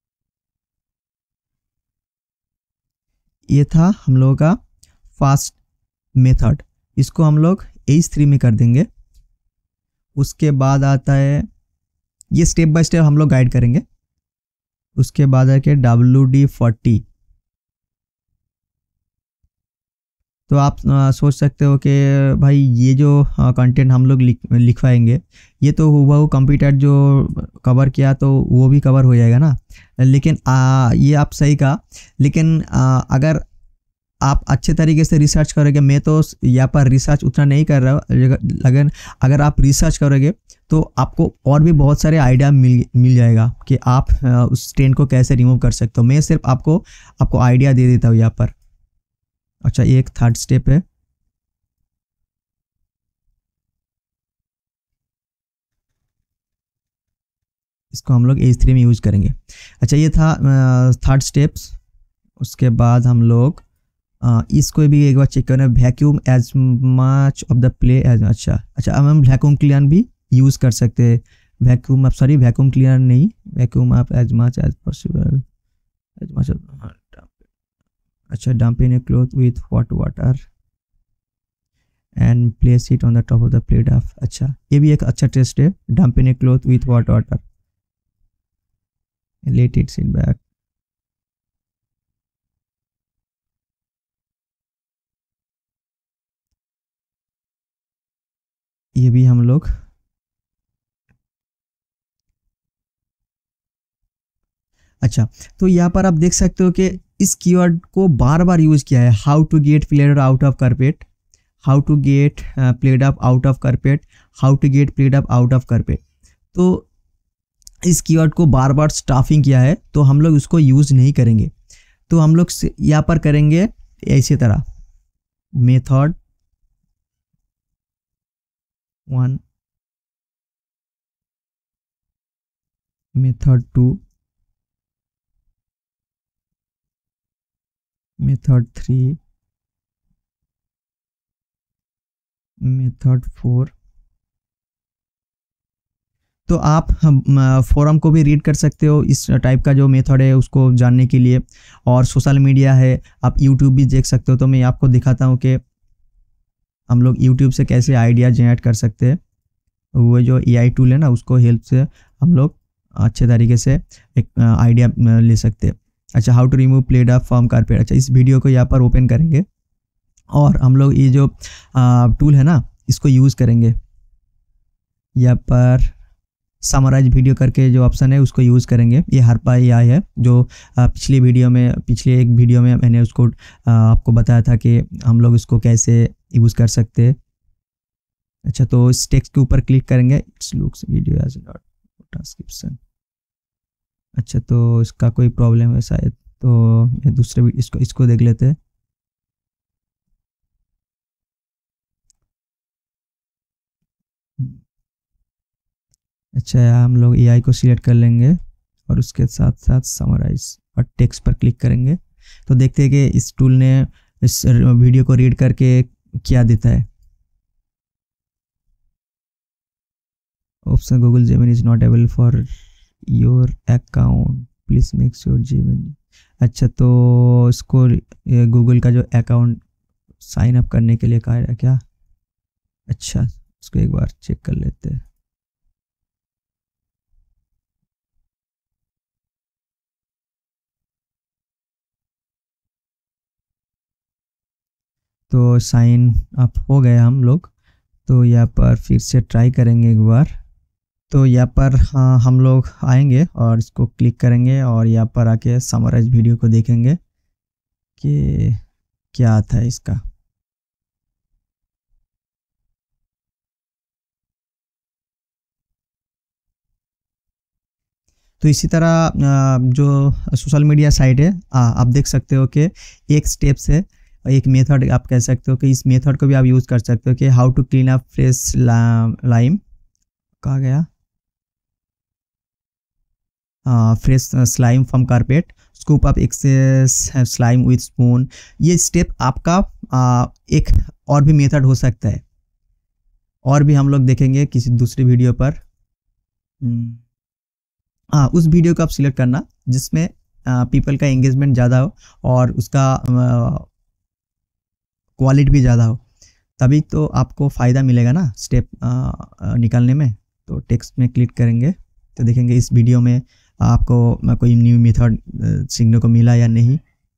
ये था हम लोगों का फास्ट मेथड, इसको हम लोग H3 में कर देंगे। उसके बाद आता है, ये स्टेप बाय स्टेप हम लोग गाइड करेंगे। उसके बाद है कि WD-40। तो आप सोच सकते हो कि भाई ये जो कंटेंट हम लोग लिखवाएंगे ये तो हुबहू कंप्यूटर जो कवर किया तो वो भी कवर हो जाएगा ना। लेकिन ये आप सही कहा, लेकिन अगर आप अच्छे तरीके से रिसर्च करोगे, मैं तो यहाँ पर रिसर्च उतना नहीं कर रहा हूँ, लेकिन अगर आप रिसर्च करोगे तो आपको और भी बहुत सारे आइडिया मिल जाएगा कि आप उस स्टेन को कैसे रिमूव कर सकते हो। मैं सिर्फ आपको आइडिया दे देता हूँ यहाँ पर। अच्छा, ये एक थर्ड स्टेप है। इसको हम लोग H3 में यूज़ करेंगे। अच्छा, ये था थर्ड स्टेप्स। उसके बाद हम लोग इसको भी एक बार चेक करें, vacuum as much of the play as. अच्छा अब हम वैक्यूम क्लीनर भी यूज़ कर सकते हैं। वैक्यूम आप वैक्यूम क्लीनर नहीं, वैक्यूम आप as much as possible as much. अच्छा, damp in a cloth with hot water and place it on the top of the plate of. अच्छा, ये भी एक अच्छा टेस्ट है, damp in a cloth with hot water, let it sit back. ये भी हम लोग अच्छा, तो यहाँ पर आप देख सकते हो कि इस कीवर्ड को बार बार यूज़ किया है। How to get plate out of carpet, how to get plate up out of carpet, how to get plate up out of carpet. तो इस कीवर्ड को बार बार स्टाफिंग किया है, तो हम लोग उसको यूज़ नहीं करेंगे। तो हम लोग यहाँ पर करेंगे ऐसी तरह, मेथड 1, मेथड 2, मेथड 3, मेथड 4। तो आप फोरम को भी रीड कर सकते हो इस टाइप का जो मेथड है उसको जानने के लिए, और सोशल मीडिया है, आप यूट्यूब भी देख सकते हो। तो मैं आपको दिखाता हूँ कि हम लोग यूट्यूब से कैसे आइडिया जनरेट कर सकते हैं। वो जो AI टूल है ना, उसको हेल्प से हम लोग अच्छे तरीके से एक आइडिया ले सकते हैं। अच्छा, how to remove plate off from carpet. अच्छा, इस वीडियो को यहाँ पर ओपन करेंगे और हम लोग ये जो टूल है ना, इसको यूज़ करेंगे। यहाँ पर समराइज वीडियो करके जो ऑप्शन है उसको यूज़ करेंगे। ये HarperAI है, जो पिछले एक वीडियो में मैंने उसको आपको बताया था कि हम लोग इसको कैसे यूज़ कर सकते हैं। अच्छा, तो इस टेक्स्ट के ऊपर क्लिक करेंगे, it's looks video as not transcription. अच्छा, तो इसका कोई प्रॉब्लम है शायद, तो मैं दूसरे इसको देख लेते हैं। अच्छा, हम लोग AI को सिलेक्ट कर लेंगे और उसके साथ साथ समराइज और टेक्स्ट पर क्लिक करेंगे। तो देखते हैं कि इस टूल ने इस वीडियो को रीड करके क्या देता है। Option Google Gemini is not available for your account, please make sure Gemini. अच्छा, तो इसको गूगल का जो अकाउंट साइन अप करने के लिए कहा है क्या? अच्छा, इसको एक बार चेक कर लेते हैं। तो साइन अप हो गए हम लोग। तो यहाँ पर फिर से ट्राई करेंगे एक बार। तो यहाँ पर हम लोग आएंगे और इसको क्लिक करेंगे और यहाँ पर आके समराइज वीडियो को देखेंगे कि क्या आता है इसका। तो इसी तरह जो सोशल मीडिया साइट है, आप देख सकते हो कि एक स्टेप्स है, एक मेथड आप कह सकते हो कि इस मेथड को भी आप यूज़ कर सकते हो कि how to clean up fresh lime, कहा गया fresh slime from carpet, scoop up excess slime with spoon. ये स्टेप आपका एक और भी मेथड हो सकता है, और भी हम लोग देखेंगे किसी दूसरी वीडियो पर। उस वीडियो को आप सिलेक्ट करना जिसमें पीपल का एंगेजमेंट ज़्यादा हो और उसका क्वालिटी भी ज़्यादा हो, तभी तो आपको फ़ायदा मिलेगा ना स्टेप निकालने में। तो टेक्स्ट में क्लिक करेंगे तो देखेंगे इस वीडियो में आपको कोई न्यू मेथड सीखने को मिला या नहीं।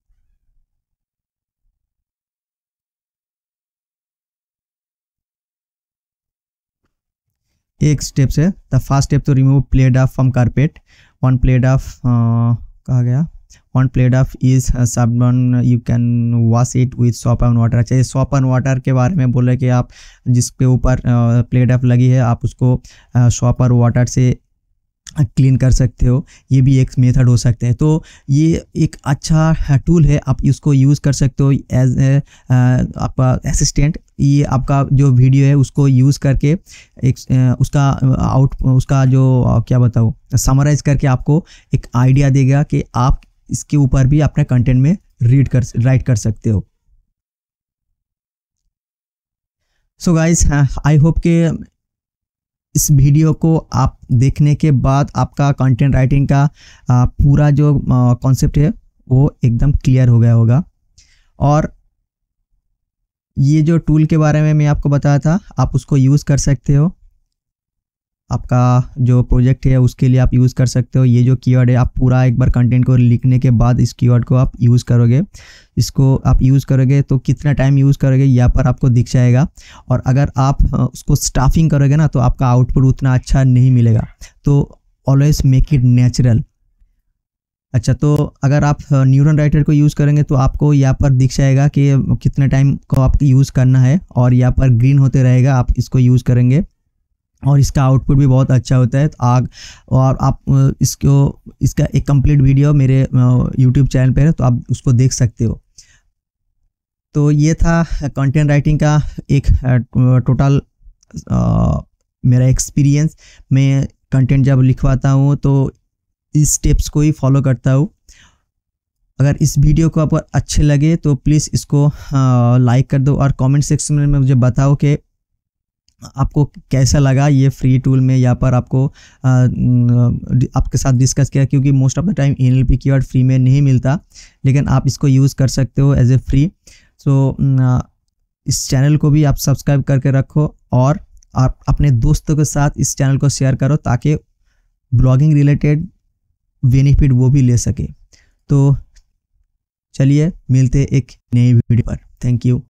एक स्टेप है, the first step to remove plate off from carpet. One plate off कहा गया, वन प्लेट ऑफ इज साबन, you can wash it with soap and water. अच्छा, ये सोप एंड वाटर के बारे में बोले कि आप जिस पे ऊपर प्लेट ऑफ लगी है आप उसको सोप और वाटर से क्लीन कर सकते हो। ये भी एक मेथड हो सकता है। तो ये एक अच्छा टूल है, आप इसको यूज़ कर सकते हो एज ए आपका असिस्टेंट। ये आपका जो वीडियो है उसको यूज़ करके एक उसका जो क्या बताऊँ समराइज़ करके आपको एक आइडिया देगा कि आप इसके ऊपर भी अपने कंटेंट में राइट कर सकते हो। सो गाइस, आई होप कि इस वीडियो को आप देखने के बाद आपका कंटेंट राइटिंग का पूरा जो कॉन्सेप्ट है वो एकदम क्लियर हो गया होगा। और ये जो टूल के बारे में मैं आपको बताया था, आप उसको यूज़ कर सकते हो। आपका जो प्रोजेक्ट है उसके लिए आप यूज़ कर सकते हो। ये जो कीवर्ड है, आप पूरा एक बार कंटेंट को लिखने के बाद इस कीवर्ड को आप यूज़ करोगे। इसको आप यूज़ करोगे तो कितना टाइम यूज़ करोगे यहाँ पर आपको दिख जाएगा। और अगर आप उसको स्टाफिंग करोगे ना तो आपका आउटपुट उतना अच्छा नहीं मिलेगा। तो ऑलवेज मेक इट नेचुरल। अच्छा, तो अगर आप न्यूरल राइटर को यूज़ करेंगे तो आपको यहाँ पर दिख जाएगा कि कितने टाइम को आपको यूज़ करना है, और यहाँ पर ग्रीन होते रहेगा। आप इसको यूज़ करेंगे और इसका आउटपुट भी बहुत अच्छा होता है। और आप इसका एक कंप्लीट वीडियो मेरे यूट्यूब चैनल पर है, तो आप उसको देख सकते हो। तो ये था कंटेंट राइटिंग का एक टोटल मेरा एक्सपीरियंस। मैं कंटेंट जब लिखवाता हूँ तो इस स्टेप्स को ही फॉलो करता हूँ। अगर इस वीडियो को आपको अच्छे लगे तो प्लीज़ इसको लाइक कर दो और कमेंट सेक्शन में मुझे बताओ कि आपको कैसा लगा ये फ्री टूल में। यहाँ पर आपको आपके साथ डिस्कस किया, क्योंकि most of the time NLP keyword free में नहीं मिलता, लेकिन आप इसको यूज़ कर सकते हो एज ए फ्री। सो इस चैनल को भी आप सब्सक्राइब करके रखो और आप अपने दोस्तों के साथ इस चैनल को शेयर करो ताकि ब्लॉगिंग रिलेटेड बेनिफिट वो भी ले सके। तो चलिए मिलते एक नई वीडियो पर। Thank you.